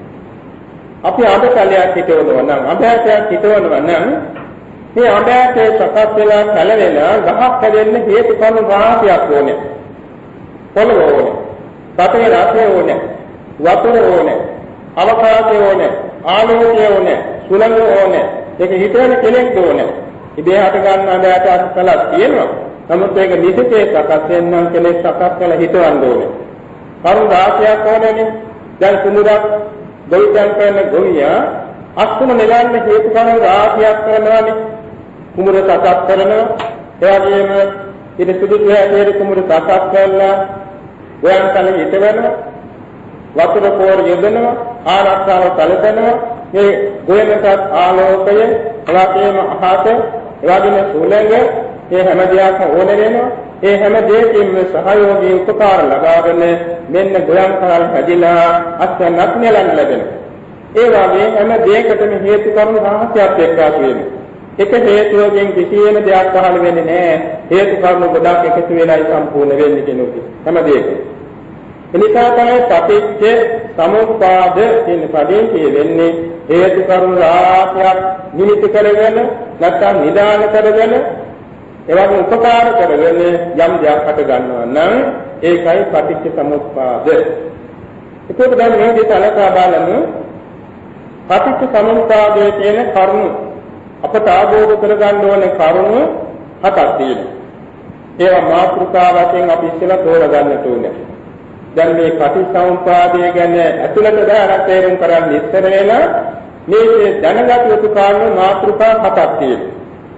S1: අපි අඹකලයක් හිටවනවා නම් අඹහැටයක් හිටවනවා නම් මේ අඹහැටේ සකස් වෙලා කලවෙලා ගහක් හැදෙන්න හේතු කරුණු රාශියක් ඕනේ. පොළොව ඕනේ. පතේ රසය ඕනේ. වතුර ඕනේ. අවකාශය ඕනේ. ආලෝකය ඕනේ. සුළඟ ඕනේ. ඒක හිතවන කෙනෙක් ඕනේ. ඉබේ හට ගන්න අඹහැටයක් කලක් තියෙනවා. නමුත් ඒක නිසිතේ සකස් වෙනනම් කෙනෙක් සකස් කළා හිතවන්න ඕනේ. කරුණු රාශියක් ඕනේනේ. දැන් කුමුරක් ගොවිතැන් කරන ගොවියා අස්තුම නෙලන්න හේතු කරුණු රාශියක් කරනවානේ. කුමුර සකස් කරනවා. ඒ වගේම ඉත සුදුසු හැටියට කුමුර සකස් කරලා ගොයන් කල හිටවනවා. වතුර පොර යොදනවා. ආරක්ෂාව සැලසෙනවා. මේ ගොයනට ආලෝකය, එවාගේම අහස, එවාගේම සුළඟ, මේ හැම දෙයක්ම ඕන වෙනවා. ඒ හැම දෙයකින්ම සහයෝගී උපකාර ලබාගෙන මෙන්න ගොයන් කාල හැදිලා අත්‍යන්ත නෙලන්න ලැබෙනවා. ඒ වගේ හැම දෙයකටම හේතු කරුණු රහසක් එක්කාසු වෙනවා. එක හේතුවකින් කිසියම් දෙයක් පහළ වෙන්නේ නැහැ. හේතු කරුණු ගොඩක් එකතු වෙලායි සම්පූර්ණ වෙන්නේ කෙනෙකුට. හැම දෙයකම. එනිසා තමයි පටිච්ච සමුප්පාද කියන පදයෙන් කියවෙන්නේ හේතු කරුණු රාශියක් නිමිති කරගෙන නැත්නම් නිදාන කරගෙන එවැනි උපකාර කරගෙන යම් දෙයක් හට ගන්නවා නම් ඒකයි පටිච්ච සමුප්පාද. ඒකත් දැන් මේ දෙක අලකා බලමු. පටිච්ච සමුප්පාදයේ තියෙන කරුණු අපට ආબોධ කරගන්න ඕනේ කරුණු හතක් තියෙනවා. ඒවා මාතෘකා වශයෙන් අපි ඉස්සෙල්ලා තෝරගන්න ඕනේ. දැන් මේ පටිච්චසමුප්පාදය ගැන ඇතුළත දාලා තේරුම් කරන්න ඉස්සර වෙලා මේ දැනගත යුතු කාරණා මාතෘකා හතක් තියෙනවා.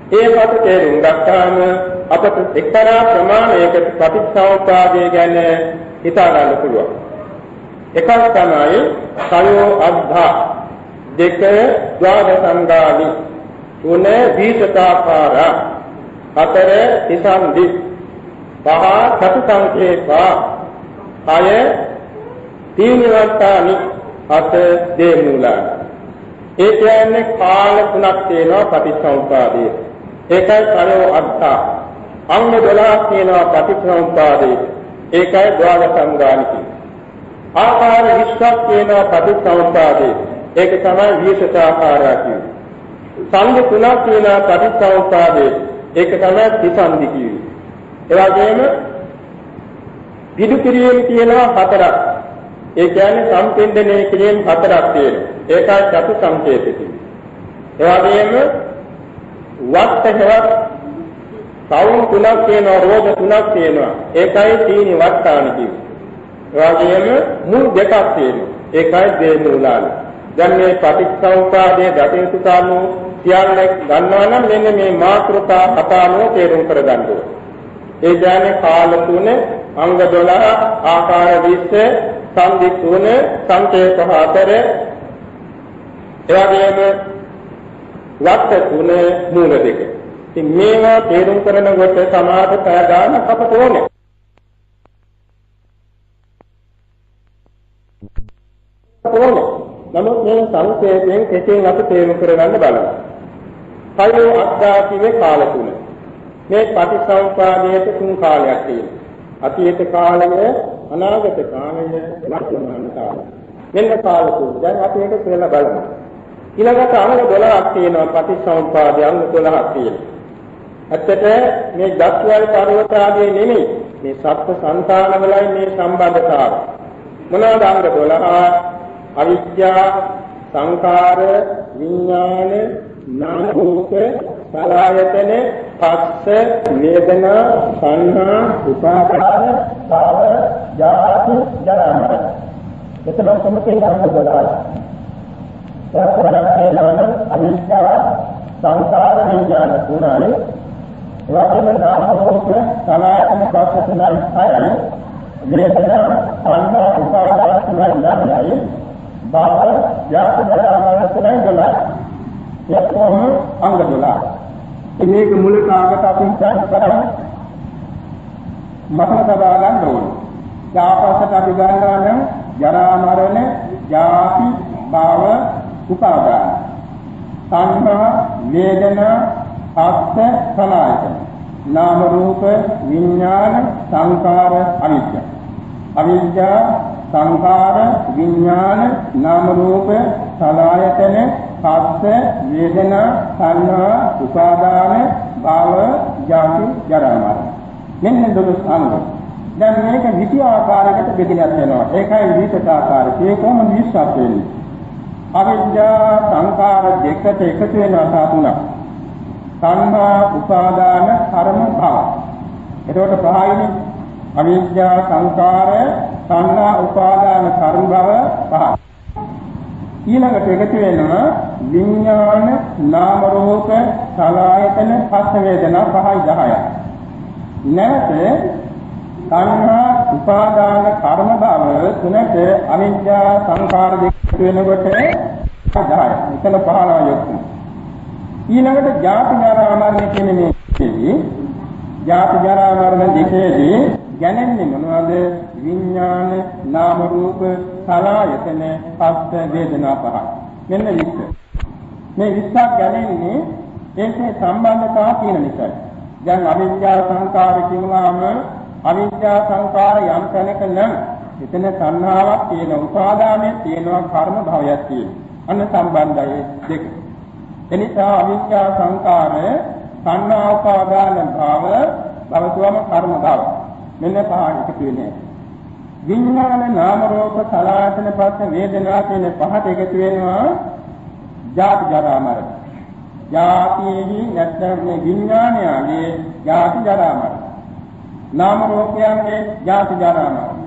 S1: ඒ කොට තේරුම් ගත්තාම අපට එක්තරා ප්‍රමාණයකට ප්‍රතිසංපාදය ගැන හිතා ගන්න පුළුවන්. එකක් තමයි සයෝ අද්ධා දෙක ද්වාදසංගානි තුන විශේෂාකාර හතර ඉසන්දි පහ සතු සංකේපා හය තීනිවත්තානි හත දේමූලා. ඒ කියන්නේ කාල තුනක් තියෙනවා ප්‍රතිසංපාදයේ. ඒකයි සයෝ අද්ධා. අංග දොළහක් තියෙනවා ප්‍රතිසංපාදයේ. ඒකයි ද්වාදසංගානි. ආකාර විස්සක් තියෙනවා ප්‍රතිසංපාදයේ. ඒක තමයි විශේෂාකාරය කියන්නේ. සංදි තුනක් තියෙනවා ප්‍රතිසංපාදයේ. ඒක තමයි ත්‍රිසන්දි කියන්නේ. ඒ වගේම විදු කිරීම තියෙනවා හතරක්. ඒ කියන්නේ සම්පින්දනයේ කිරීම හතරක් තියෙනවා. ඒකයි චතු සංකේත කියන්නේ. ඒ වගේම වත්තහෙවත් සෞන් තුනක් තියෙනවා, රෝධ තුනක් තියෙනවා. ඒකයි තීනි වත්තාන කියන්නේ. ඒ වගේම මුල් දෙකක් තියෙනවා. ඒකයි දේමූලාන. දැන් මේ පටිච්චසමුප්පාදයේ දතියුතු කාණු කියන්නේ ගන්නවා නම් මෙන්න මේ මාතෘකා කතාවෝ තේරුම් කරගන්න ඕනේ. ඒ කියන්නේ කාල තුන, අංග දොළහ, ආකාර විස්ස, සංදි තුන, සංකේත හතර, එවැගේම වත්ත තුන, මූල දෙක. ඉතින් මේවා තේරුම් කරනකොට සමාධි පය ගන්න අපට ඕනේ. ඕනේ. නමුත් මේ සංකේතයෙන් කෙටියෙන් අපි තේරුම් කරගන්න බලමු. සයෝ අද්දා කියේ කාල තුන. මේ පටිසංපාදයේ තුන් කාලයක් තියෙනවා. අතීත කාලය, අනාගත කාලය, වර්තමාන කාලය. මෙන්න කාල තුන. දැන් අපි ඒක කියලා බලමු. ඊළඟට අංග දොළහක් තියෙනවා පටිසංපාදයේ අංග දොළහක් තියෙනවා. ඇත්තට මේ දක්වල් පර්වත ආදී නෙමෙයි. මේ සත්ත්ව සංතාන වලයි මේ සම්බන්ධතාවය. මොනවාද අංග දොළහ? අවිද්‍යා, සංකාර, විඥාන, නාම රූප, සලආයතන, පස්ස, වේදනා, සංහා, උපාදාන, භව, ජාති, ජරා මරණ. එතන සම්පූර්ණ අංග දොළහයි. ප්‍රාප්තවන අවිද්‍යාව, සංකාර, විඥාන තුනයි. වගේම නාම රූප, සලආයතන, පස්ස තුනයි. වේදනා, සංහා, උපාදාන තුනයි නයි. භව, ජාති, ජරා මරණ තුනයි දොළහ. යක්කම අංග දොළහ. මේක මුලට ආගත අපි හිතන්න කරා මතක තබා ගන්න ඕනේ. යාපසට අපි ගන්නවා නම් ජරා මරණ, ජාති, භව, උපාදාන, සංඛා, වේදනා, පස්ස, සලආයතන, නාම රූප, විඥාන, සංකාර, අවිද්‍යාව. අවිද්‍යාව, සංකාර, විඥාන, නාම රූප, සලආයතන, පස්ස, වේදනා, සංහා, උපාදාන, භව, ජාති, ජරා මරණ. මෙන්න දොළොස් අංග. දැන් මේක විසි ආකාරයකට බෙදලා තියෙනවා. ඒකයි විසත ආකාරය. ඒ කොහොමද විස්සක් වෙන්නේ? අවිද්‍යා, සංකාර දෙකට එකතු වෙනවා තුනක්. සංහා, උපාදාන, කර්ම, භව. එතකොට පහයිනේ. අවිද්‍යා, සංකාර, සංහා, උපාදාන, කර්ම, භව පහ. ඊළඟට එකතු වෙනවා විඥාන, නාම රූප, සලආයතන, පස්ස, වේදනා පහයි දහයයි. නැවත සංහා, උපාදාන, කර්ම, භව තුනට අවිද්‍යා, සංකාර දෙක වෙනකොට දහයයි. එතන පහළොව යොක්කු. ඊළඟට ජාති ජරා මරණ කියන මේකෙදි ජාති ජරා මරණ දෙකේදී ගැනෙන්නේ මොනවද? විඥාන, නාම රූප, සලආයතන, පස්ස, වේදනා පහ. මෙන්න විස්ස. මේ විස්සක් ගැනෙන්නේ ඒකේ සම්බන්ධතාව තියෙන නිසා. දැන් අවිද්‍යා සංකාර කියනවාම අවිද්‍යා සංකාර යම් තැනක නම් එතන සංහාවක් තියෙන, උපාදානයක් තියෙනවා, කර්ම භවයක් තියෙනවා. අන්න සම්බන්ධය දෙක. එනිසා අවිද්‍යා සංකාර, සංහා, උපාදාන, භව, භවතුම කර්ම භව. මෙන්න පහ එකතු වෙන්නේ. විඥාන, නාම රූප, සලආයතන, පස්ස, වේදනා කියන පහට එකතු වෙනවා ජාති ජරා මරණ. ජාතිෙහි නැත්නම් මේ විඥානයගේ ජාති ජරා මරණ. නාම රූපයන්ගේ ජාති ජරා මරණ.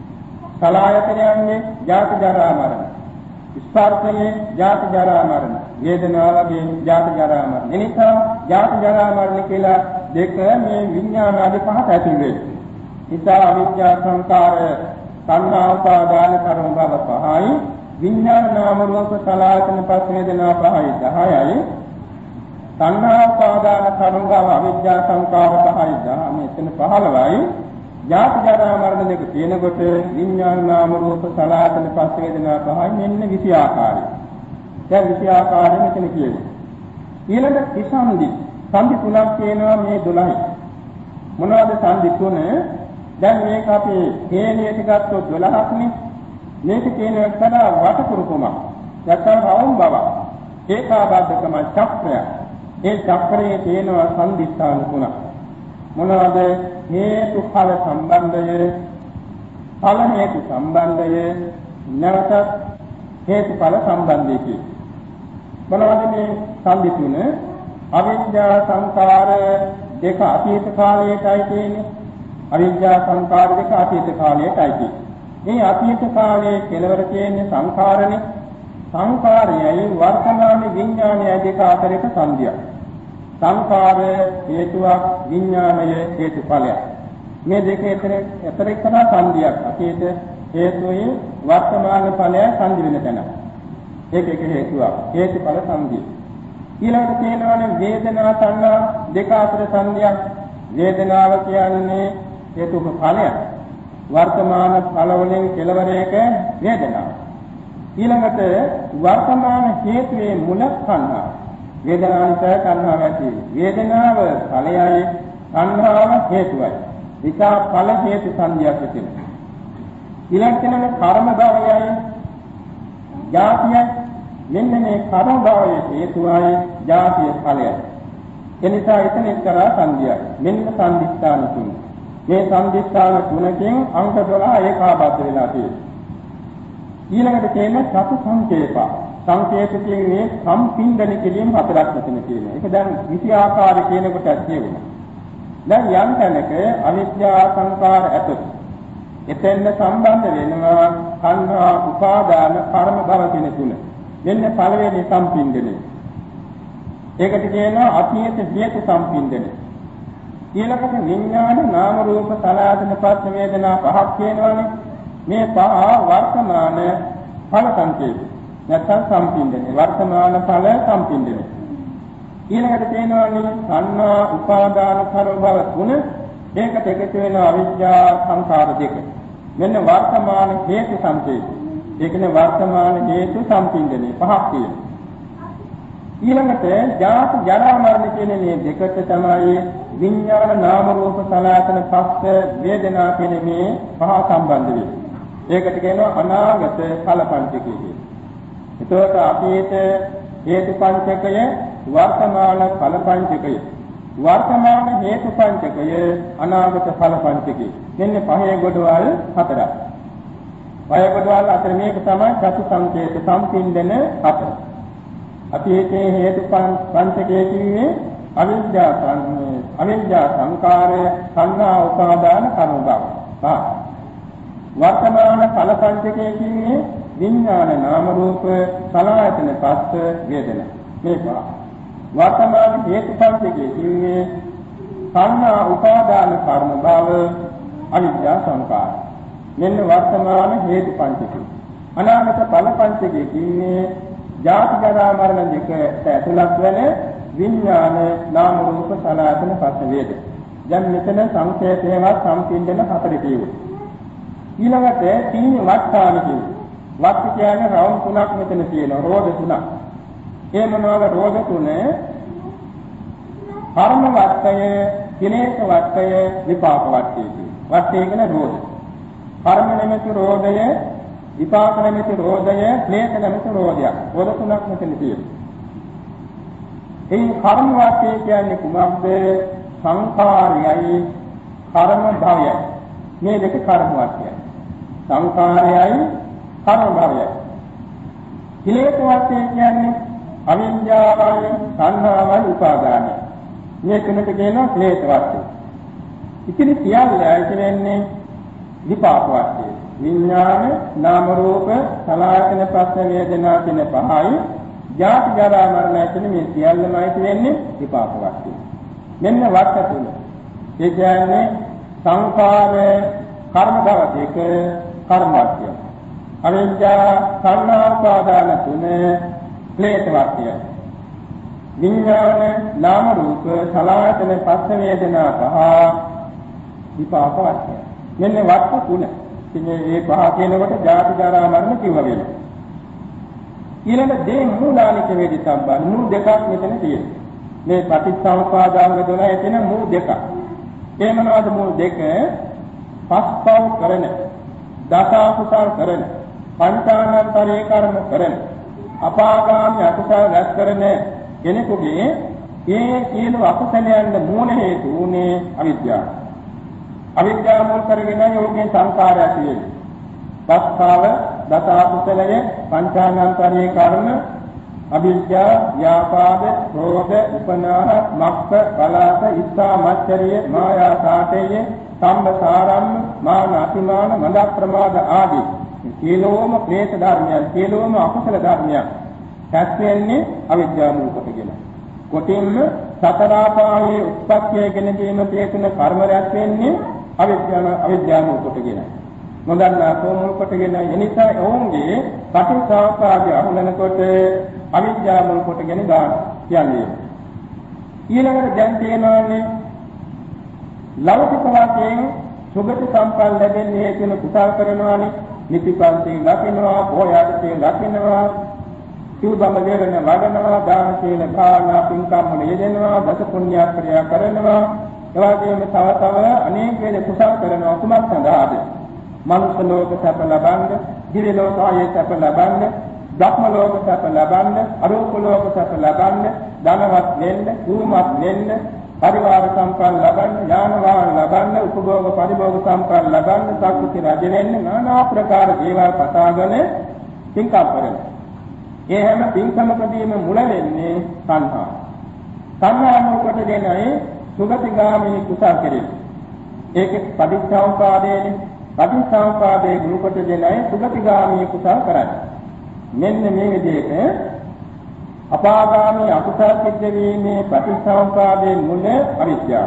S1: සලආයතනයන්ගේ ජාති ජරා මරණ. ස්පර්ශයේ ජාති ජරා මරණ. වේදනාවගේ ජාති ජරා මරණ. එනිසා ජාති ජරා මරණ කියලා දෙක මේ විඥාන ආදී පහට ඇතුල් වෙන්නේ. නිසා අවිද්‍යා සංකාර සංනා උපාදාන කර්ම භව පහයි විඥාන නාම රූප සලආයතන පස් වේදනා පහයි දහයයි සංනා උපාදාන කර්ම භව අවිද්‍යා සංකාර පහයි දහ මෙතන පහළවයි ජාති ජරා මරණ දෙක තියෙනකොට විඥාන නාම රූප සලආයතන පස් වේදනා පහයි මෙන්න විසි ආකාරයි. දැන් විසි ආකාරය මෙතන කියනවා. ඊළඟ විසන්දි සංදි තුනක් තියෙනවා මේ දොළහයි. මොනවද සංදි තුන? දැන් මේක අපි හේනියට ගත්තොත් දොළහක් නේ. මේක කියන එකට වටකුරුකම. නැත්නම් රවුම් බව. ඒකාබද්ධකම චක්‍රය. ඒ චක්‍රයේ තියෙනවා සංදිස්ථාන තුනක්. මොනවද? හේතු ඵල සම්බන්ධය, ඵල හේතු සම්බන්ධය, නැවත හේතු ඵල සම්බන්ධය කිය. මොනවද මේ සංදි තුන? අවිද්‍යා සංකාර දෙක අතීත කාලයටයි තියෙන්නේ. අවිද්‍යා සංකාර දෙක අතීත කාලයටයි තියෙන්නේ. මේ අතීත කාලයේ කෙලවර තියෙන්නේ සංකාරනේ. සංකාරයයි වර්තමාන විඥානයයි දෙක අතරේ සංදියක්. සංකාර හේතුවක්, විඥානය හේතුඵලයක්. මේ දෙක අතර අතර එක්තරා සංදියක්. අතීත හේතුයි වර්තමාන ඵලයයි සංදි වෙන තැන. ඒක එක හේතුවක්. හේතුඵල සංදිය. ඊළඟට තියෙනවානේ වේදනා සංඥා දෙක අතර සංදියක්. වේදනාව කියන්නේ හේතුක ඵලයක්. වර්තමාන ඵල වලින් කෙලවරයක වේදනාව. ඊළඟට වර්තමාන හේතුවේ මුල සංඥා. වේදනාන්ත සංඥාව ඇති. වේදනාව ඵලයයි සංඥාව හේතුවයි. විසා ඵල හේතු සංදියක් තියෙනවා. ඊළඟට කර්ම භවයයි ජාතියයි. මෙන්න මේ කර්ම භවයේ හේතුවයි ජාතිය ඵලයයි. එනිසා එතන එක්තරා සංදියක්. මෙන්න සංදිස්ථාන තුන. මේ සංදිස්ථාන තුනකින් අංක දොළහ ඒකාබද්ධ වෙලා තියෙනවා. ඊළඟට තියෙන චතු සංකේප. සංකේත කියන්නේ සම්පින්දන කිරීම හතරක් මෙතන තියෙනවා. ඒක දැන් විසි ආකාර කියන කොට කියවෙනවා. දැන් යම් තැනක අවිද්‍යා සංකාර ඇත. එතෙන්ද සම්බන්ධ වෙනවා සංහා උපාදාන කර්ම භව කියන තුන. මෙන්න පළවෙනි සම්පින්දනේ. ඒකට කියනවා අතීත හේතු සම්පින්දනය. ඊළඟට විඥාන නාම රූප සලආයතන පස්ස වේදනා පහක් කියනවානේ. මේ පහ වර්තමාන ඵල සංකේත. නැත්නම් සම්පින්දනය. වර්තමාන ඵල සම්පින්දනය. ඊළඟට කියනවානේ සංනා උපාදාන කර්ම භව තුන. ඒකට එකතු වෙන අවිද්‍යා සංකාර දෙක. මෙන්න වර්තමාන හේතු සංකේත. ඒ කියන්නේ වර්තමාන හේතු සම්පින්දනය පහක් තියෙනවා. ඊළඟට ජාති ජරා මරණ කියන මේ දෙකට තමයි විඥාන නාම රූප සලආයතන පස්ස වේදනා කියන මේ පහ සම්බන්ධ වෙන්නේ. ඒකට කියනවා අනාගත ඵල පංචකය කියලා. ඒතකොට අතීත හේතු පංචකය, වර්තමාන ඵල පංචකය, වර්තමාන හේතු පංචකය, අනාගත ඵල පංචකය. මෙන්න පහේ ගොඩවල් හතරක්. පහේ ගොඩවල් අතර මේක තමයි චතු සංකේත සම්පින්දන හතර. අතීතයේ හේතු පංචකයේ කිව්වේ අවිද්‍යා සංඥා, අවිද්‍යා සංකාරය, සංනා උපාදාන කර්ම භව. හා වර්තමාන ඵල පංචකයේ කිව්වේ විඥාන නාම රූප සලආයතන පස්ස වේදනා. මේ පහ. වර්තමාන හේතු පංචකයේ කිව්වේ සංනා උපාදාන කර්ම භව, අවිද්‍යා සංකාර. මෙන්න වර්තමාන හේතු පංචකය. අනාගත ඵල පංචකයේ කිව්වේ ජාති ජරා මරණ දෙකට ඇතුළත් වෙන විඥාන නාම රූප සලආයතන පස්ස වේද. දැන් මෙතන සංකේතේවත් සම්පින්දන හතර තියෙනවා. ඊළඟට තීන වට්ටාන කියනවා. වට්ට කියන්නේ රවුම් තුනක් මෙතන තියෙනවා. රෝධ තුනක්. ඒ මොනවාද රෝධ තුන? කර්ම වට්ටය, කිලේශ වට්ටය, විපාක වට්ටය කියනවා. වට්ටය කියන්නේ රෝධ. කර්ම නැමැති රෝධය, විපාක නැමැති රෝධය, ක්ලේශ නැමැති රෝධයක්. රෝධ තුනක් මෙතන තියෙනවා. ඒ කර්ම වාක්‍යය කියන්නේ කුමක්ද? සංඛාරයයි කර්ම භවයයි. මේ දෙක කර්ම වාක්‍යයයි. සංඛාරයයි කර්ම භවයයි. කිලේශ වාක්‍යය කියන්නේ අවිද්‍යාවයි සංහාවයි උපාදානයි. මේ කෙනෙක් කියනවා ක්ලේශ වාක්‍යය. ඉතින් සියල්ල කියන්නේ විපාක වාක්‍යය. විඥාන නාම රූප සලආයතන පස්ස වේදනා කියන පහයි ජාති ජරා මරණ ඇතුළේ මේ සියල්ලම ඇති වෙන්නේ විපාක වශයෙන්. මෙන්න වට තුන. ඒ කියන්නේ සංඛාර කර්ම භව දෙක කර්මවත්ය. අවිද්‍යා සංඥා උපාදාන තුන ක්ලේශ වත්ය. විඥාන නාම රූප සලආයතන පස්ස වේදනා පහ විපාක වත්ය. මෙන්න වට තුන. ඉතින් මේ පහ කියනකොට ජාති ජරා මරණ කිව්ව වෙනවා. ඊළඟ දේ මූලානික වේදි සම්බන්ධ මූල දෙකක් මෙතන තියෙනවා. මේ පටිච්චසමුප්පාදාංග තුනයි තියෙන මූල දෙකක්. ඒ මොනවද මූල දෙක? පස්පව කරන, දස අකුසල් කරන, පංචානන්තරේ කර්ම කරන, අපාගාමී අකුසල රැස් කරන කෙනෙකුගේ ඒ කියන අකුසලයන් මූල හේතු උනේ අවිද්‍යාව. අවිද්‍යාව මුල් කරගෙන යෝගී සංකාරය තියෙනවා. පස්පව දස අකුසලයේ පංචානන්තරේ කර්ම අවිද්‍යා ව්‍යාපාද රෝධ උපනාහ මක්ඛ කලාස ඉස්සා මච්චරිය මායා සාතේය සම්බසාරම් මාන අතිමාන මද ප්‍රමාද ආදී කීලෝම ප්‍රේත ධර්මයන් කීලෝම අකුසල ධර්මයන් රැස් වෙන්නේ අවිද්‍යාව මුල් කොටගෙන. කොටින්ම සතර ආපායේ උත්පත්තියගෙන දීම තේතුන කර්ම රැස් වෙන්නේ අවිද්‍යාව අවිද්‍යාව මුල් කොටගෙන. නොදන්නා කොමුල් කොටගෙන එනිසා ඔවුන්ගේ පටිච්චසමුප්පාදය අහුලනකොට අවිද්‍යාව මුල් කොටගෙන දාන කියන්නේ. ඊළඟට දැන් තියෙනවානේ ලෞකික වාක්‍යයෙන් සුගති සම්පන්න ලැබෙන්නේ කියන කුසල් කරනවානේ නිතිපන්ති ලකිනවා බෝයාදී ලකිනවා සිව්බම වේරණ වඩනවා දාන සීල භාවනා පින්කම් වල යෙදෙනවා දස පුණ්‍ය ක්‍රියා කරනවා එවාගෙම තව තව අනේක වේද කුසල් කරනවා කුමක් සඳහාද මනුෂ්‍ය ලෝක සැප ලබන්න දිව්‍ය ලෝක ආයේ සැප ලබන්න ධම්ම ලෝක සැප ලබන්න අරූප ලෝක සැප ලබන්න ධනවත් වෙන්න කුමත් වෙන්න පරිවාර සම්පන්න ලබන්න ඥාන වාහන ලබන්න උපභෝග පරිභෝග සම්පන්න ලබන්න සක්විති රජ වෙන්න নানা ආකාර දේවල් පතාගෙන පින්කම් කරනවා. ඒ හැම පින්කමකදීම මුල වෙන්නේ සංහා. සංහා මොකට දෙනයි සුගතිගාමී කුසල් කෙරේ. ඒකේ පටිච්චසමුපාදයේ පටිච්චසමුපාදයේ ගුණකොට දෙනයි සුගතිගාමී කුසල් කරන්නේ. මෙන්න මේ විදිහට අපාගාමී අකුසල සිද්ධ වීමේ පටිච්චසමුපාදයේ මුල අවිද්‍යාව.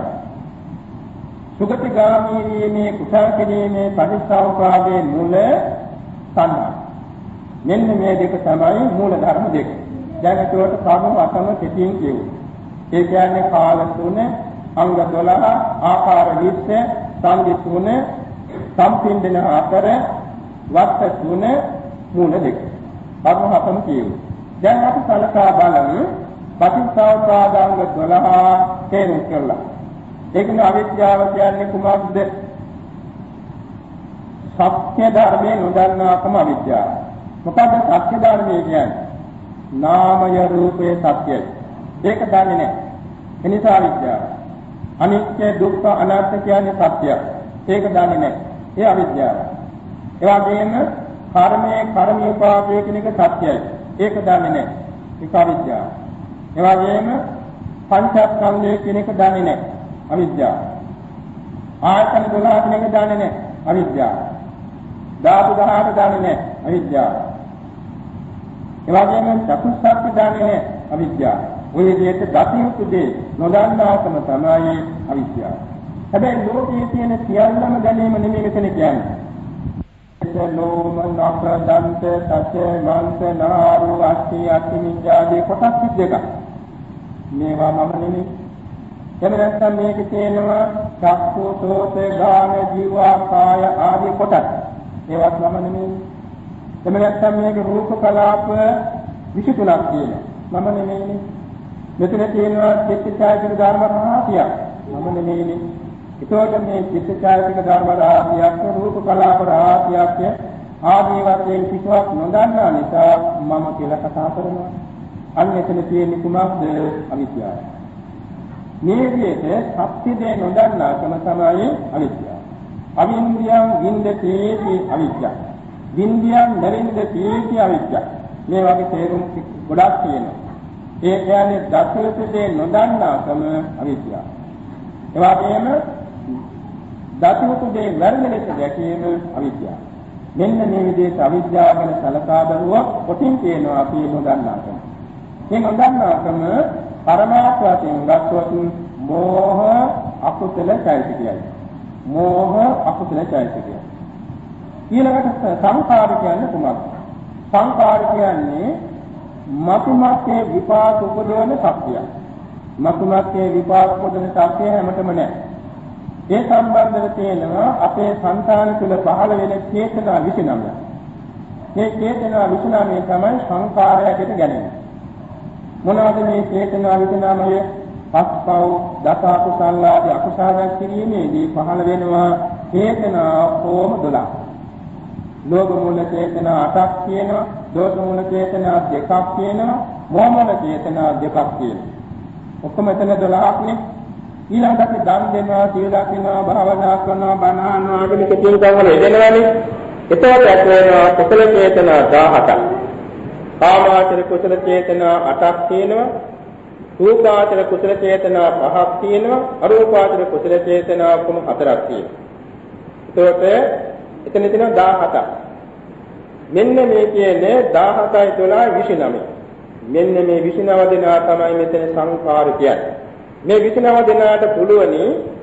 S1: සුගතිගාමී වීමේ කුසල කිරීමේ පටිච්චසමුපාදයේ මුල සංහා. මෙන්න මේ දෙක තමයි මූල ධර්ම දෙක. දැන් ඒකට කර්ම වතම පිටින් කියුවා. ඒ කියන්නේ කාල තුන, අංග දොළහ, ආකාර විස්ස, සංදි තුන, සම්පින්දන හතර, වස්ත තුන, මූල දෙක. කර්ම වතම කියුවා. දැන් අපි සලකා බලමු පටිච්චසමුප්පාදාංග දොළහ තේරුම් කළා. ඒකන අවිද්‍යාව කියන්නේ කුමක්ද? සත්‍ය ධර්මයේ නොදන්නාකම අවිද්‍යාව. මොකද සත්‍ය ධර්මයේ කියන්නේ නාමය රූපේ සත්‍යයි. ඒක දන්නේ නැහැ. ඒ නිසා අවිද්‍යාව. අනිත්‍ය දුක්ඛ අනාත්ම කියන්නේ සත්‍යය. ඒක දන්නේ නැහැ. ඒ අවිද්‍යාව. ඒ වගේම කර්මයේ කර්ම විපාකයේ කියන එක සත්‍යයි. ඒක දන්නේ නැහැ. ඒක අවිද්‍යාව. ඒ වගේම පංචස්කන්ධය කියන එක දන්නේ නැහැ. අවිද්‍යාව. ආයතන දොළහ කියන එක දන්නේ නැහැ. අවිද්‍යාව. ධාතු දහහට දන්නේ නැහැ. අවිද්‍යාව. ඒ වගේම චතුස්සත්‍ය දන්නේ නැහැ. අවිද්‍යාව. ඔය විදිහට දතියුතු දේ නොදන්නාකම තමයි අවිද්‍යාව. හැබැයි ලෝකයේ තියෙන සියල්ලම දැනීම නෙමෙයි මෙතන කියන්නේ. ලෝම නක්ඛ දන්ත සච්ච මන්ත නාරු අස්ති අස්ති මිජ්ජාදී කොටස් දෙකක්. මේවා මම නෙමෙයි. එහෙම නැත්නම් මේක තියෙනවා චක්ඛු සෝත ගාන ජීව කාය ආදී කොටස්. ඒවත් මම නෙමෙයි. එහෙම නැත්නම් මේක රූප කලාප විසිතුනක් තියෙනවා. මම නෙමෙයිනේ. මෙතන තියෙනවා චිත්තචෛතසික ධර්ම රාශියක්. මම නෙමෙයිනේ. ඒකෝට මේ චිත්තචෛතසික ධර්ම රාශියක් රූප කලාප රාශියක් ආදී වශයෙන් කිසිවක් නොදන්නා නිසා මම කියලා කතා කරනවා. අන්න එතන තියෙන කුමක්ද? අවිද්‍යාව. මේ විදිහට සත්‍ය දේ නොදන්නාකම තමයි අවිද්‍යාව. අවින්ද්‍රියං වින්දතේති අවිද්‍යාව. වින්ද්‍රියං නරින්දතේති අවිද්‍යාව. මේ වගේ තේරුම් ගොඩක් තියෙනවා. ඒ කියන්නේ දසලත දේ නොදන්නාකම අවිද්‍යාව. ඒ වගේම දසලත දේ වැරදි ලෙස දැකීම අවිද්‍යාව. මෙන්න මේ විදිහට අවිද්‍යාව ගැන සලකා බලුවොත් කොටින් කියනවා අපි නොදන්නාකම. මේ නොදන්නාකම පරමාර්ථ වශයෙන් ගත්තොත් මෝහ අකුසල චෛතසිකයයි. මෝහ අකුසල චෛතසිකයයි. ඊළඟට සංඛාර කියන්නේ කුමක්ද? සංඛාර කියන්නේ මතුමත්යේ විපාක උපදවන ශක්තිය. මතුමත්යේ විපාක උපදවන ශක්තිය හැමතෙම නැහැ. ඒ සම්බන්ධව තියෙනවා අපේ සංකාන තුළ පහළ වෙන චේතනා විසිනමය. මේ චේතනා විසිනමය තමයි සංඛාරයට ගැනෙන්නේ. මොනවද මේ චේතනා විසිනමය? පස්පව දස අකුසල ආදී අකුසල කිරීමේදී පහළ වෙනවා චේතනා කොම දොළහ. ලෝභ මූල චේතනා අටක් කියනවා, දෝෂ මූල චේතනා දෙකක් කියනවා, මෝහ මූල චේතනා දෙකක් කියනවා. ඔක්කොම එතන දොළහක් නේ. ඊළඟට දන් දෙනවා, සීල රකින්නවා, භාවනා කරනවා, බණ අහනවා, ආගමික ජීවිතය වල යෙදෙනවානේ. එතකොට ඇති වෙනවා කුසල චේතනා දහඅටක්. කාමාචර කුසල චේතනා අටක් තියෙනවා. රූපාචර කුසල චේතනා පහක් තියෙනවා. අරූපාචර කුසල චේතනා කොම හතරක් තියෙනවා. එතකොට එතන තියෙනවා දහඅටක්. මෙන්න මේ කියන්නේ දහඅටයි දොළහයි විසිනවය. මෙන්න මේ විසිනව දෙනා තමයි මෙතන සංඛාර කියන්නේ. මේ විසිනව දෙනාට පුළුවනි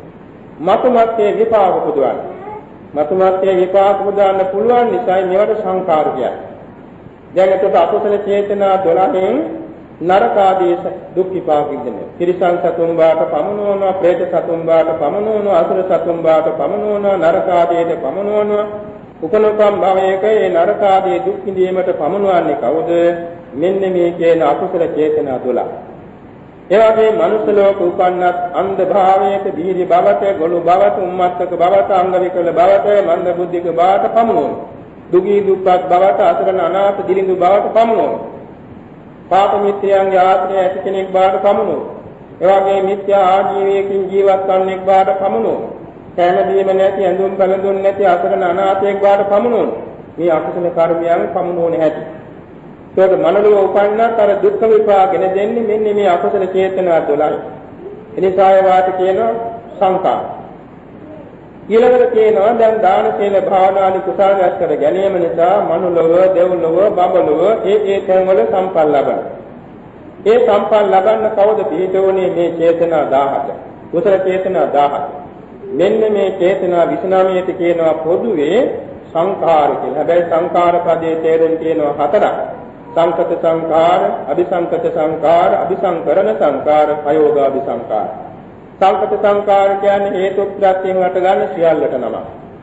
S1: මතුමත්යේ විපාක පුදවන්න. මතුමත්යේ විපාක පුදවන්න පුළුවන් නිසා මේවට සංඛාර කියන්නේ. දැන් එතකොට අකුසල චේතනා දොළහෙන් නරක ආදී දුක් විපාක ඉදෙනවා. තිරිසන් සතුන් බාට පමනවනවා, പ്രേත සතුන් බාට පමනවනවා, අසුර සතුන් බාට පමනවනවා, නරක ආදීට පමනවනවා. උපනෝකම් භවයක ඒ නරක ආදී දුක් විඳීමට පමනවන්නේ කවුද? මෙන්න මේ කියන අකුසල චේතනා දොළහ. ඒ වගේ මනුෂ්‍ය ලෝක උපන්නත් අන්ධ භාවයක, දීර්ඝ භවත, ගොළු භවත, උම්මත්තක භවත, අංග විකල භවත, මන්ද බුද්ධික භවත පමනවනවා. දුගී දුප්පත් භවත, අසරණ අනාථ දිලිඳු භවත පමනවනවා. පාප මිත්‍යයන්ගේ ආශ්‍රය ඇති කෙනෙක් බාට පමනෝ. ඒ වගේ මිත්‍යා ආජීවයකින් ජීවත් වන්නෙක් බාට පමනෝ. කෑම බීම නැති, ඇඳුම් පැළඳුම් නැති අසරණ අනාථයෙක් බාට පමනෝ. මේ අකුසල කර්මයන් පමනෝනේ ඇති. ඒකට මනෝලෝ උපන්නත් අර දුක් විපාකගෙන දෙන්නේ මෙන්න මේ අකුසල චේතනා දොළහයි. එනිසා ඒවාට කියනවා සංඛාර. ඊළඟට කියනවා දැන් දාන සීල භාවනානි කුසල රැස් කර ගැනීම නිසා මනුලොව, දෙව්ලොව, බඹලොව ඒ ඒ තැන්වල සම්පල් ලබන. ඒ සම්පල් ලබන්න කවුද පිළිතෝනේ මේ චේතනා දහඅට. කුසල චේතනා දහඅට. මෙන්න මේ චේතනා විසිනවයට කියනවා පොදුවේ සංඛාර කියලා. හැබැයි සංඛාර පදයේ තේරුම් තියෙනවා හතරක්. සංකත සංඛාර, අபிසංකත සංඛාර, අபிසංකරණ සංඛාර, අයෝගාභි සංඛාර. සංකත සංඛාර කියන්නේ හේතු ප්‍රත්‍යයෙන් වට ගන්න සියල්ලට නම.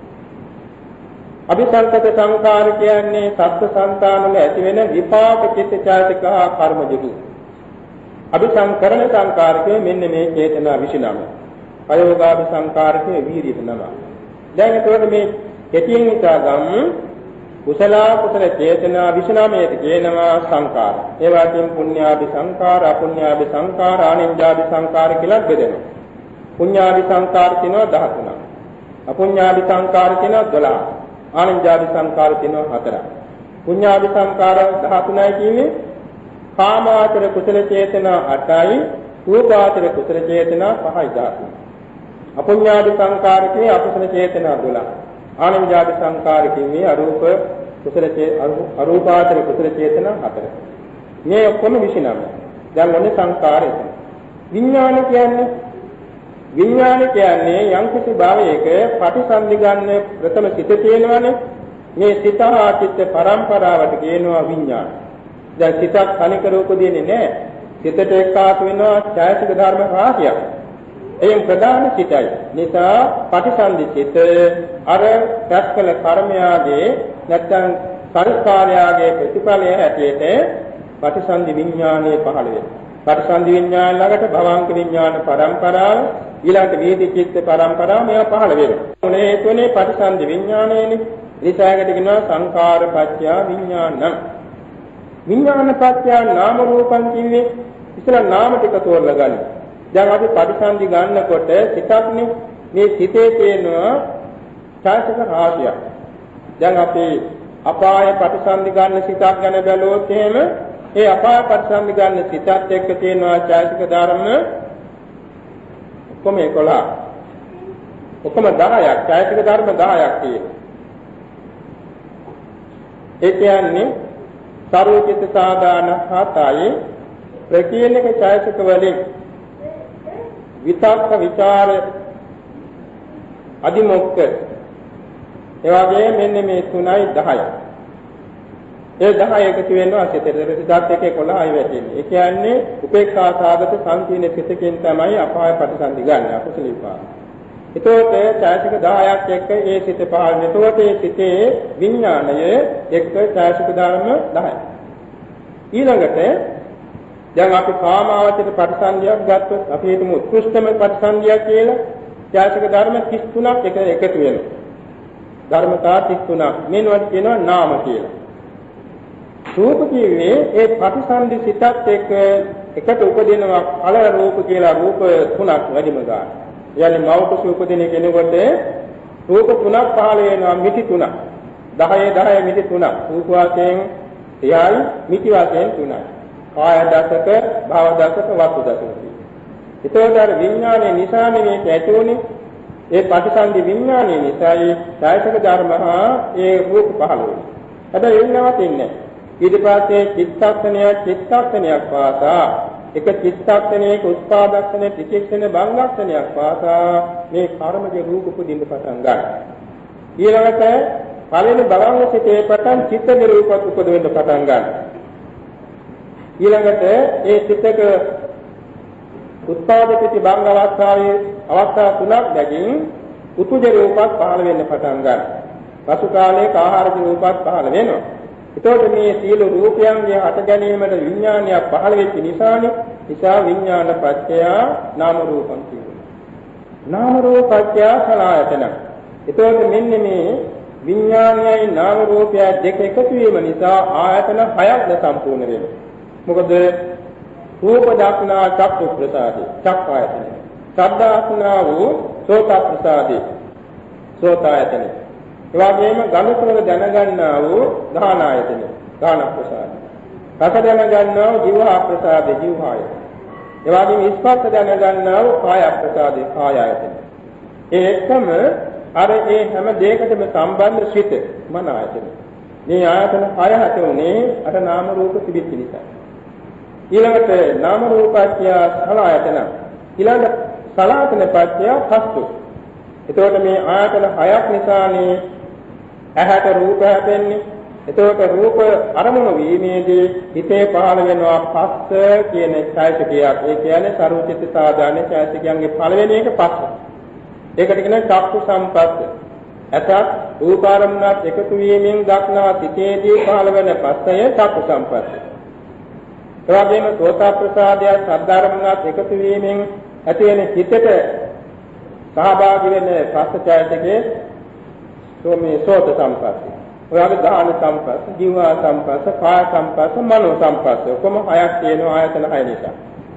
S1: අபிසංකත සංඛාර කියන්නේ සත්ත්ව සංතානවල ඇති වෙන විපාක චිත්තචෛතසික කර්මජු. අபிසංකරණ සංඛාර කියන්නේ මෙන්න මේ චේතනා විසිනම. අයෝගාභි සංඛාර කියන්නේ වීර්යයට නම. දැන් ඒතකොට මේ කෙටියෙන් හිතාගමු කුසල කුසල චේතනා විසිනමයට කියනවා සංඛාර. ඒ වගේම පුඤ්ඤාභි සංඛාර, අපුඤ්ඤාභි සංඛාර, ආනිඤ්ඤාභි සංඛාර කියලා බෙදෙනවා. පුඤ්ඤාභි සංඛාර කියනවා දහතුනක්. අපුඤ්ඤාභි සංඛාර කියනවා දොළහක්. ආනිඤ්ඤාභි සංඛාර කියනවා හතරක්. පුඤ්ඤාභි සංඛාර දහතුනයි කියන්නේ කාමාචර කුසල චේතනා අටයි, රූපාචර කුසල චේතනා පහයි දහතුනයි. අපුඤ්ඤාභි සංඛාර කියන්නේ අකුසල චේතනා දොළහ. ආනිඤ්ඤාභි සංඛාර කියන්නේ අරූප කුසල අරූපාචර කුසල චේතනා හතර. මේ ඔක්කොම විසිනමයි. දැන් ඔන්නේ සංඛාරය. විඥාන කියන්නේ විඥාන කියන්නේ යම්කිසි භාවයක ප්‍රතිසන්දි ගන්න ප්‍රථම සිත තියෙනවනේ. මේ සිත හා චිත්ත පරම්පරාවට කියනවා විඥාන. දැන් සිතක් තනිකර උපදින්නේ නැහැ. සිතට එක්කාසු වෙනවා ඡායසික ධර්ම රාශියක්. එයින් ප්‍රධාන සිතයි. නිසා ප්‍රතිසන්දි සිත අර රැස්කල කර්මයාගේ නැත්නම් සංස්කාරයාගේ ප්‍රතිඵලය හැටියට ප්‍රතිසන්දි විඥානයේ පහළ වෙනවා. ප්‍රතිසන්දි විඥාන ළඟට භවංක විඥාන පරම්පරාව ඊළඟට වේදි චිත්ත පරම්පරාව මේවා පහළ වෙනවා. මොනේ තුනේ ප්‍රතිසන්දි විඥානයනේ. ඊසායකට කියනවා සංඛාර පත්‍ය විඥානං. විඥාන පත්‍ය නාම රූපං කිව්වේ ඉතල නාම ටික තෝරලා ගන්න. දැන් අපි ප්‍රතිසන්දි ගන්නකොට සිතක්නේ මේ සිතේ තියෙනවා ඡායසික රාශියක්. දැන් අපි අපාය ප්‍රතිසන්දි ගන්න සිතක් ගැන බැලුවොත් එහෙම ඒ අපාය ප්‍රතිසන්දි ගන්න සිතත් එක්ක තියෙනවා ඡායසික ධර්ම ඔක්කොම එකොළහ. ඔක්කොම දහයක් ඡායසික ධර්ම දහයක් තියෙනවා. ඒ කියන්නේ සර්වචිත්ත සාධාන හතයි ප්‍රකීර්ණක ඡායසික වලින් විතක්ක ਵਿਚාර අදිමොක්ක ඒ වගේ මෙන්න මේ තුනයි දහයයි. ඒ දහය එකතු වෙනවා සිතට. සිතත් එක්ක එකොළහයි වෙන්නේ. ඒ කියන්නේ උපේක්ෂා සාගත සංකීර්ණ සිතකින් තමයි අපාය ප්‍රතිසන්දි ගන්න අකුසල විපාක. ඒතකොට ඡායසික දහයක් එක්ක ඒ සිත පහළ වෙනකොට ඒ සිතේ විඥාණය එක්ක ඡායසික ධර්ම දහයයි. ඊළඟට දැන් අපි කාමාවචර ප්‍රතිසන්දියක් ගත්තොත් අපි හිතමු උත්කෘෂ්ඨම ප්‍රතිසන්දියක් කියලා ඡායසික ධර්ම තිස් තුනක් එක එකතු වෙනවා. ධර්මතා තිස් තුනක් මේවට කියනවා නාම කියලා. රූප කියන්නේ ඒ ප්‍රතිසන්දි සිතත් එක්ක එකට උපදිනවා ඵල රූප කියලා රූප තුනක් වැඩිම ගන්න. යන්නේ මෞකස උපදින කෙනෙකුට රූප තුනක් පහළ වෙනවා මිටි තුනක්. දහය දහය මිටි තුනක්. රූප වාසයෙන් එයයි මිටි වාසයෙන් තුනයි. කාය දසක, භව දසක, වස්තු දසක. ඒතකොට අර විඥානයේ නිසානේ මේක ඇති වුනේ. ඒ ප්‍රතිසන්දි විඥානයේ නිසායි ඡායසික ධර්ම හා ඒ රූප පහළ වෙන්නේ. හැබැයි ඒ නවතින්නේ ඊට පස්සේ චිත්තක්ෂණයක් චිත්තක්ෂණයක් පාසා එක චිත්තක්ෂණයක උත්පාදක්ෂණ ත්‍රිචක්ෂණ භංගක්ෂණයක් පාසා මේ කර්මජ රූප පුදින්න පටන් ගන්නවා. ඊළඟට පළවෙනි බලංග සිතේ පටන් චිත්තජ රූපත් උපදවෙන්න පටන් ගන්නවා. ඊළඟට ඒ චිත්තක උත්පාදකති භංග අවස්ථාවේ අවස්ථා තුනක් බැගින් උතුජ රූපත් පහළ වෙන්න පටන් ගන්නවා. පසු කාලයක ආහාරජ රූපත් පහළ වෙනවා. එතකොට මේ සීල රූපයන්ගේ හට ගැනීමට විඥානය පහළ වෙච්ච නිසානේ නිසා විඥාන පත්‍ය නාම රූපං කියනවා. නාම රූප පත්‍ය සලආයතන. එතකොට මෙන්න මේ විඥානයයි නාම රූපය දෙක එකතු වීම නිසා ආයතන හයක් සම්පූර්ණ වෙනවා. මොකද රූප දක්නා චක්ඛු ප්‍රසාදේ චක්ඛ ආයතන. ශබ්ද දක්නා වූ සෝත ප්‍රසාදේ සෝත ආයතන. එවාගෙම ගන්ධතර දැනගන්නා වූ ගාන ආයතන ගාන ප්‍රසාද. රස දැනගන්නා වූ ජීව ප්‍රසාද ජීව ආයතන. එවාගෙම ස්පර්ශ දැනගන්නා වූ කාය ප්‍රසාද කාය ආයතන. ඒ එකම අර ඒ හැම දෙයකටම සම්බන්ධ සිත මන ආයතන. මේ ආයතන හය හතුනේ අර නාම රූප තිබෙච්ච නිසා. ඊළඟට නාම රූපත්‍ය සලආයතන. ඊළඟ සලආයතන පත්‍ය හස්තු. එතකොට මේ ආයතන හයක් නිසානේ ඇහැට රූප හැදෙන්නේ. එතකොට රූප අරමුණු වීමේදී හිතේ පහළ වෙනවා පස්ස කියන ඡායසිකයක්. ඒ කියන්නේ සරුවචිත්ත සාධාන ඡායසිකයන්ගේ පළවෙනි එක පස්ස. ඒකට කියනවා චක්කු සම්පස්ස. අතත් රූප අරමුණත් එකතු වීමෙන් දක්නා සිතේදී පහළ වෙන පස්සය චක්කු සම්පස්ස. ඒ වගේම සෝත ප්‍රසාදය ශබ්ද අරමුණත් එකතු වීමෙන් ඇති වෙන හිතට සහභාගී වෙන පස්ස ඡායසිකේ සෝමේ සෝත සම්පස්ස. ඔයාගේ දාන සම්පස්ස, ජීව සම්පස්ස, කාය සම්පස්ස, මනෝ සම්පස්ස. කොහොම හයක් තියෙනවා ආයතන හය නිසා.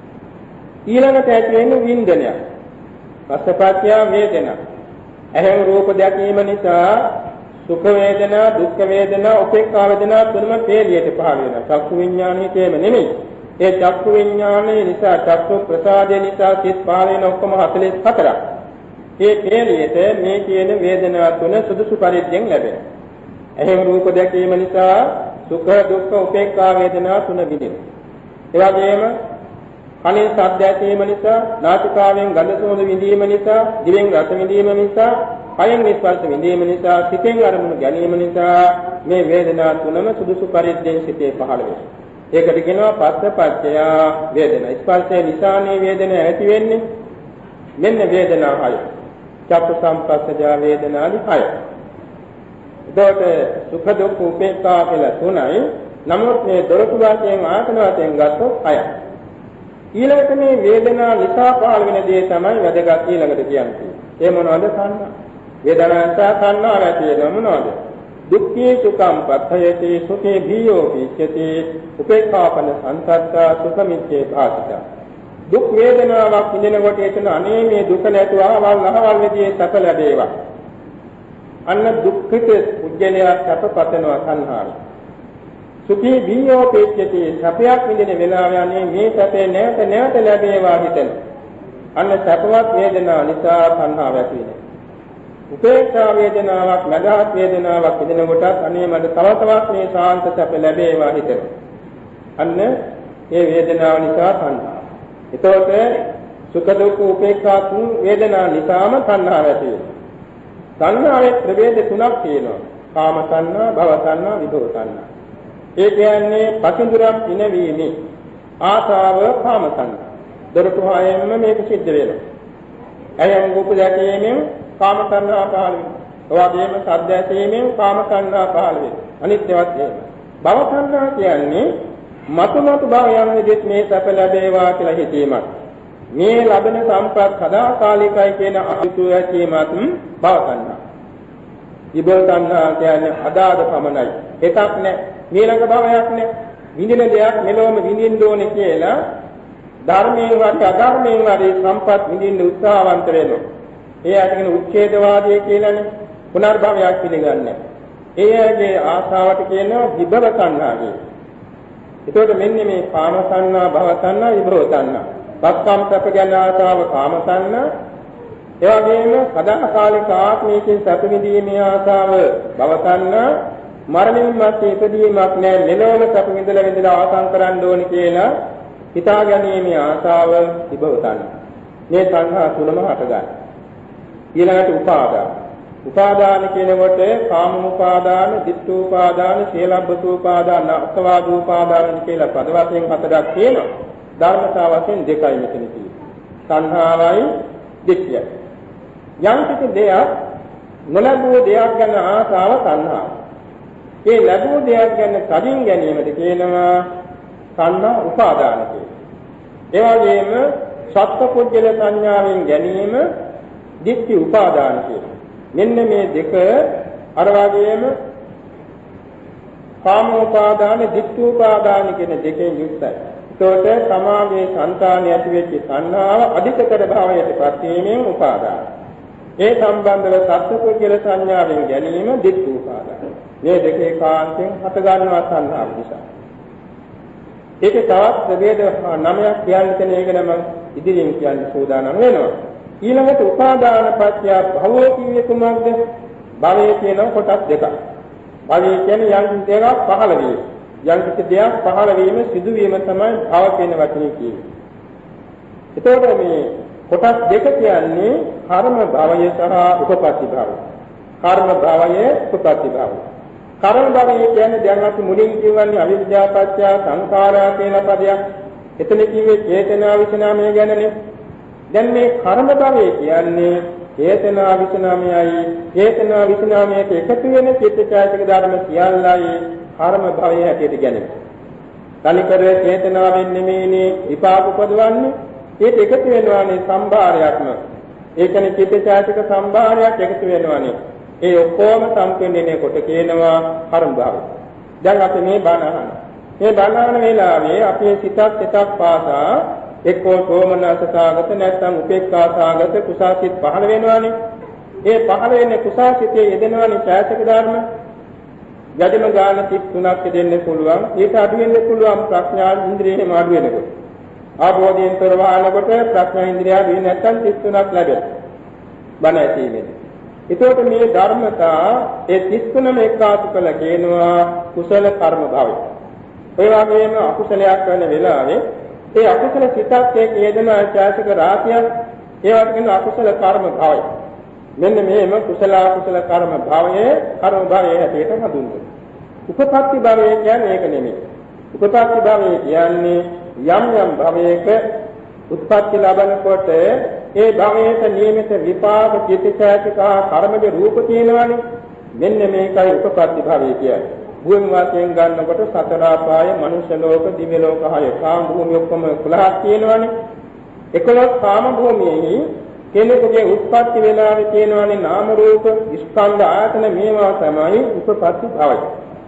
S1: ඊළඟට ඇති වෙන වින්දනය. පස්සපත්‍ය වේදනා. එහෙන් රූප දැකීම නිසා සුඛ වේදනා, දුක්ඛ වේදනා, උපේක්ඛා වේදනා තුනම තේලියට පහළ වෙනවා. චක්කු විඥානයේ තේම නෙමෙයි. ඒ චක්කු විඥානයේ නිසා චක්කු ප්‍රසාදේ නිසා සිත් පහළ වෙන ඔක්කොම හතළිස් හතරක්. ඒ තේලියට මේ කියන වේදනා තුන සුදුසු පරිද්දෙන් ලැබෙනවා. එහෙම රූප දැකීම නිසා සුඛ දුක්ඛ උපේක්ඛා වේදනා තුන විඳිනවා. ඒ වගේම කනින් ශබ්ද ඇසීම නිසා, නාසිකාවෙන් ගඳ සුවඳ විඳීම නිසා, දිවෙන් රස විඳීම නිසා, කයෙන් ස්පර්ශ විඳීම නිසා, සිතෙන් අරමුණු ගැනීම නිසා මේ වේදනා තුනම සුදුසු පරිද්දෙන් සිතේ පහළ වෙනවා. ඒකට කියනවා පස්සපච්චය වේදනා. ස්පර්ශය නිසානේ වේදනාව ඇති වෙන්නේ. මෙන්න වේදනා හය. චක්කු සම්පස්සජා වේදනාලි හය. එතකොට සුඛ දුක්ඛ උපේක්ඛා කියලා තුනයි. නමුත් මේ දොරටු වාක්‍යයෙන් ආයතන වශයෙන් ගත්තොත් හයයි. ඊළඟට මේ වේදනා නිසා පහළ වෙන දේ තමයි වැදගත් ඊළඟට කියන්නේ. ඒ මොනවද? සංඥා. වේදනා නිසා සංඥා ඇති වෙන මොනවද? දුක්ඛේ සුඛං පත්තයති සුඛේ භීයෝ පිච්ඡති උපේක්ඛාපන සංසත්තා සුඛමිච්ඡේ භාසිතා. දුක් වේදනාවක් විඳිනකොට එතන අනේ මේ දුක නැතුව ආවල් අහවල් විදිහේ සැප ලැබේවා. අන්න දුක්ඛිත උජ්ජලයක් සැපපතනවා සංහාරය. සුඛී භීයෝ පිච්ඡති සැපයක් විඳින වෙලාව යන්නේ මේ සැපේ නැවත නැවත ලැබේවා හිතන. අන්න සැපවත් වේදනාව නිසා සංහාව ඇති වෙනවා. උපේක්ෂා වේදනාවක් මදහත් වේදනාවක් විඳින කොටත් අනේ මට තව තවත් මේ ශාන්ත සැප ලැබේවා හිතන. අන්න ඒ වේදනාව නිසා තණ්හා. එතකොට සුඛ දුක්ඛ උපේක්ඛා තුන් වේදනා නිසාම තණ්හාව ඇති වෙනවා. තණ්හාවේ ප්‍රභේද තුනක් තියෙනවා. කාම තණ්හා, භව තණ්හා, විභව තණ්හා. ඒ කියන්නේ පසින්දුරම් පිනවීමේ ආසාව කාම තණ්හා. දොරටු හයෙන්ම මේක සිද්ධ වෙනවා. ඇයම් රූප දැකීමෙන් කාම තණ්හා පහළ වෙනවා. ඒ වගේම ශබ්ද ඇසීමෙන් කාම තණ්හා පහළ වෙනවා. අනිත්‍යවත් එහෙම. භව තණ්හා කියන්නේ මතු මතු භවයන් විදිහට මේ සැප ලැබේවා කියලා හිතීමක්. මේ ලබන සම්පත් සදාකාලිකයි කියන අසුතු ඇතිවීමත් භව තණ්හා. විභව තණ්හා කියන්නේ අදාද පමණයි. එකක් නෑ. ඊළඟ භවයක් නෑ. විඳින දෙයක් මෙලොවම විඳින්න ඕනේ කියලා ධර්මයෙන් වාදී අධර්මයෙන් වාදී සම්පත් විඳින්න උත්සාහවන්ත වෙනවා. ඒ ඇතිගෙන උච්ඡේදවාදී කියලානේ පුනර්භවයක් පිළිගන්නේ. ඒ ඇගේ ආශාවට කියනවා විභව තණ්හා කියලා. ඒතකොට මෙන්න මේ කාම තණ්හා, භව තණ්හා, විභව තණ්හා. සත්‍යම් සැප ගැන ආශාව කාම තණ්හා. ඒ වගේම සදාකාලික ආත්මයෙන් සැප විඳීමේ ආශාව භව තණ්හා. මරණින් මත්තේ ඉපදීමක් නැහැ, මෙලොවම සැප විඳලා විඳලා ආසං කරන්න ඕනේ කියලා හිතා ගැනීමේ ආශාව විභව තණ්හා. මේ තණ්හා තුනම හටගන්නවා. ඊළඟට උපාදාන. උපාදාන කියනකොට කාම උපාදාන, ditth උපාදාන, සීලබ්බත උපාදාන, අත්වාද උපාදාන කියලා පද වශයෙන් හතරක් තියෙනවා. ධර්මතාව වශයෙන් දෙකයි මෙතන තියෙන්නේ. තණ්හාවයි ditthයයි. යම් කිසි දෙයක් නොලැබුව දෙයක් ගැන ආසාව තණ්හාව. ඒ ලැබුව දෙයක් ගැන කලින් ගැනීමද කියනවා තණ්හා උපාදාන කියලා. ඒ වගේම සත්පුද්ගල සංඥාවෙන් ගැනීම ditthi උපාදාන කියලා. මෙන්න මේ දෙක අර වගේම කාම උපාදාන, ditthi උපාදාන කියන දෙකෙන් යුක්තයි. ඒකට සමාගයේ සංතානිය ඇති වෙච්ච සංහාව අධිකතර භාවයට පත් වීමෙන් උපාදාන. ඒ සම්බන්ධව සත්පුද්ගල සංඥාවෙන් ගැනීම ditthi උපාදාන. මේ දෙකේ කාන්තෙන් හට ගන්නවා සංහාව නිසා. ඒක තවත් ප්‍රභේද නමයක් කියන්න තියෙන එක නම් ඉදිරියෙන් කියන්න සූදානම් වෙනවා. ඊළඟට උපාදාන පත්‍ය භවෝ කියේ කුමක්ද? භවයේ කියන කොටස් දෙකක්. භවය කියන්නේ යම් දෙයක් පහළ වීම. යම් කිසි දෙයක් පහළ වීම සිදුවීම තමයි භව කියන වචනේ කියන්නේ. එතකොට මේ කොටස් දෙක කියන්නේ කර්ම භවය සහ උපපත්ති භවය. කර්ම භවය, උපපත්ති භවය. කර්ම භවය කියන්නේ දැන් අපි මුලින් කියවන්නේ අවිද්‍යාව පත්‍ය සංඛාරා කියන පදයක්. එතන කිව්වේ චේතනා විචනාමය ගැනනේ. දැන් මේ කර්ම භවය කියන්නේ චේතනා විචනාමයයි. චේතනා විචනාමයට එකතු වෙන චිත්තචෛතසික ධර්ම සියල්ලයි කර්ම භවය හැටියට ගැනෙන්නේ. තනිකර චේතනාවෙන් නෙමෙයිනේ විපාක උපදවන්නේ. ඒක එකතු වෙනවානේ සම්භාරයක්ම. ඒ කියන්නේ චිත්තචෛතසික සම්භාරයක් එකතු වෙනවානේ. ඒ ඔක්කොම සම්පූර්ණනේ කොට කියනවා කර්ම භවය. දැන් අපි මේ බණ අහන. මේ බණ අහන වෙලාවේ අපේ සිතක් සිතක් පාසා එක්කෝ සෝමනසසාගත නැත්නම් උපේක්ඛාසාගත කුසාසිත පහළ වෙනවානේ. ඒ පහළ වෙන්නේ කුසාසිතේ යෙදෙනවානේ ඡායසික ධර්ම. යදිම ගාන තිස් තුනක් දෙන්න පුළුවන්. ඒක අඩු වෙන්න පුළුවන් ප්‍රඥා ඉන්ද්‍රියෙම අඩු වෙනකොට. ආභෝධයෙන් තොර වහනකොට ප්‍රඥා ඉන්ද්‍රිය අඩු වෙන නැත්නම් තිස් තුනක් ලැබෙනවා. බණ ඇසීමෙන්. ඒතකොට මේ ධර්මතා ඒ තිස් තුනම එක්කාසු කළ කියනවා කුසල කර්ම භවය. ඒ වගේම අකුසලයක් කරන වෙලාවේ ඒ අකුසල සිතක් එක්ක යෙදෙන ඡායසික රාශියක් ඒවට කියන අකුසල කර්ම භවය. මෙන්න මේම කුසල අකුසල කර්ම භවයේ කර්ම භවයේ හැටියට හඳුන්වනවා. උපපත්ති භවය කියන්නේ ඒක නෙමෙයි. උපපත්ති භවය කියන්නේ යම් යම් භවයක උත්පත්ති ලබනකොට ඒ භවයට නියමිත විපාක චිත්තචෛතසික කර්මජ රූප තියෙනවානේ. මෙන්න මේකයි උපපත්ති භවය කියන්නේ. භූමි වාසයෙන් ගන්නකොට සතර ආපාය, මනුෂ්‍ය ලෝක, දිව්‍ය ලෝක හය කාම භූමිය ඔක්කොම කුලහක් තියෙනවානේ. එකොළොස් කාම භූමියේ කෙනෙකුගේ උත්පත්ති වේලාවේ තියෙනවානේ නාම රූප, ස්කන්ධ ආයතන මේවා තමයි උපපත්ති භවය.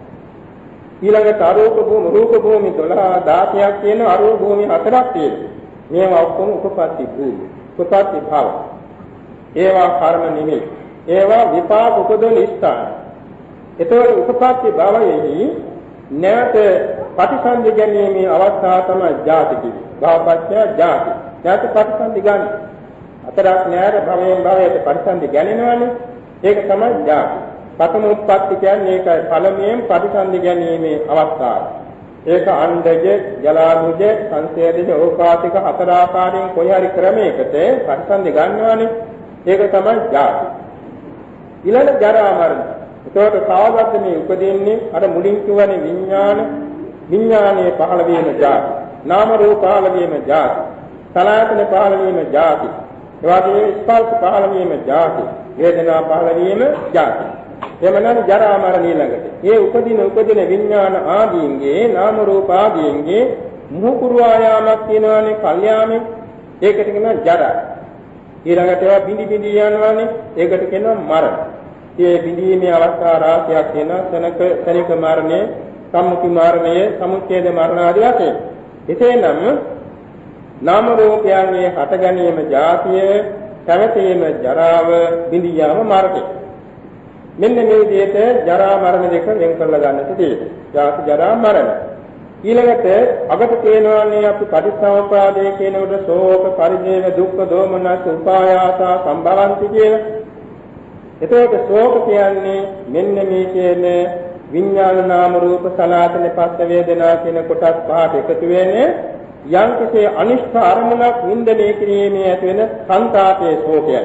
S1: ඊළඟට අරූප භූමි, රූප භූමි දොළහ දාසයක් තියෙන අරූප භූමි හතරක් තියෙනවා. මේවා ඔක්කොම උපපත්ති භූමි, උපපත්ති භව. ඒවා කර්ම නෙමෙයි. ඒවා විපාක උපදවන ස්ථාන. එතකොට උපපත්ති භවයේහි නැවත ප්‍රතිසන්දි ගැනීමේ අවස්ථාව තමයි ජාති කිවි. භවපත්‍ය ජාති. නැවත ප්‍රතිසන්දි ගන්න. අතරක් නෑර භවයෙන් භවයට ප්‍රතිසන්දි ගැනෙනවනේ. ඒක තමයි ජාති. පතම උත්පත්ති කියන්නේ ඒකයි පළමුවෙන් ප්‍රතිසන්දි ගැනීමේ අවස්ථාව. ඒක අණ්ඩජ, ජලාභුජ, සංසේදජ, ඕපාතික හතර ආකාරයෙන් කොයි හරි ක්‍රමයකට පරිසන්දි ගන්නවානේ. ඒක තමයි ජාති. ඊළඟ ජරා මරණ. ඒකට කාවද්ද මේ උපදින්නේ අර මුලින් කියවනේ විඥාන, විඥානයේ පහළ වීම ජාති. නාම රූප පහළ වීම ජාති. සලආයතන පහළ වීම ජාති. ඒ වගේම ස්පර්ශ පහළ වීම ජාති. වේදනා පහළ වීම ජාති. එමනම් ජරා මරණ ඊළඟට. මේ උපදින උපදින විඥාන ආදීන්ගේ නාම රූප ආදීන්ගේ මුහුකුරු ආයාමක් තියෙනවානේ කල්යාමේ. ඒකට කියනවා ජරා. ඊළඟට ඒවා බිඳි බිඳි යනවානේ. ඒකට කියනවා මරණ. මේ බිඳීමේ අවස්ථා රාශියක් වෙනවා. සනක සනික මරණය, සම්මුති මරණය, සමුච්ඡේද මරණ ආදී වශයෙන්. එසේනම් නාම රූපයන්ගේ හට ගැනීම ජාතිය, පැවතීම ජරාව, බිඳී යාම මරණය. මෙන්න මේ විදිහට ජරා මරණ දෙක වෙන් කරලා ගන්නට තියෙනවා. ජාති ජරා මරණ. ඊළඟට අගට තේනවානේ අපි පටිච්චසමුප්පාදයේ කියනකොට ශෝක, පරිදේව, දුක්ඛ, දෝමනස්, උපායාස සම්භවಂತಿ කියලා. එතකොට ශෝක කියන්නේ මෙන්න මේ කියන විඥාන නාම රූප සලආතන පස්ස වේදනා කියන කොටස් පහට එකතු වෙන්නේ යම් කිසි අනිෂ්ඨ අරමුණක් වින්දනය කිරීමේ ඇති වෙන සංතාපයේ ශෝකයයි.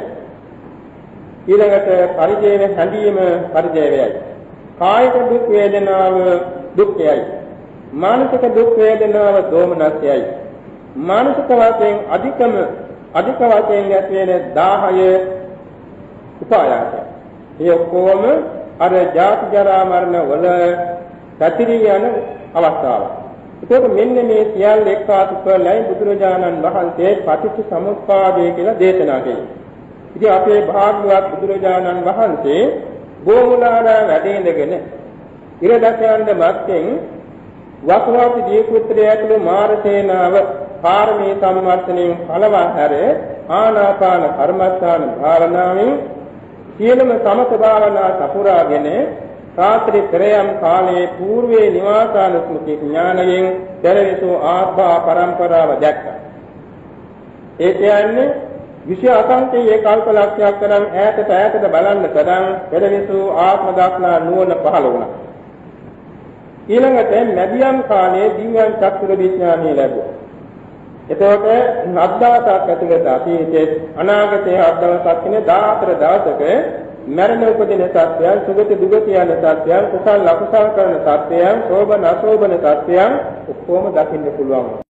S1: ඊළඟට පරිදේව හැඳීම පරිදේවයයි. කායික දුක් වේදනාව දුක්ඛයයි. මානසික දුක් වේදනාව දෝමනස්යයි. මානසික වශයෙන් අධිකම අධික වශයෙන් ඇති වෙන දාහය උපායාසය. මේ ඔක්කොම අර ජාති ජරා මරණ වල පැතිරී යන අවස්ථාව. ඒකත් මෙන්න මේ සියල්ල එක්කාසු කරලා බුදුරජාණන් වහන්සේ පටිච්ච සමුප්පාදය කියලා දේශනා කළේ. ඉතින් අපේ භාග්‍යවත් බුදුරජාණන් වහන්සේ බෝමුලාරා වැඩ ඉඳගෙන ඉරදසයන්ද මැත්තෙන් වසවාති දීපුත්‍රය ඇතුළු මාරසේනාව පාරමී සම්වර්ධනයෙන් පළවා හැර ආනාපාන කර්මස්ථාන භාවනාවෙන් සියලුම සමත භාවනා සපුරාගෙන රාත්‍රී පෙරයම් කාලයේ పూర్වේ නිවාසානුස්මෘති ඥානයෙන් පෙරවිසු ආත්මා පරම්පරාව දැක්කා. ඒ කියන්නේ විශේෂ අසංකේය කල්පලක්ෂයක් තරම් ඈතට ඈතට බලන්න තරම් පෙරවිසු ආත්ම දක්නා නුවණ පහළ වුණා. ඊළඟට මැදියම් කාලයේ දිව්‍යං චක්‍ර විඥානය ලැබුවා. එතකොට අද්දාසක් ඇතුළත අතීතයේ අනාගතයේ අද්දාසක් කියන දාහතර දවසක මරණ උපදින සත්‍යයන්, සුගති දුගති යන සත්‍යයන්, කුසල අකුසල කරන සත්‍යයන්, සෝබන අසෝබන සත්‍යයන් ඔක්කොම දකින්න පුළුවන්.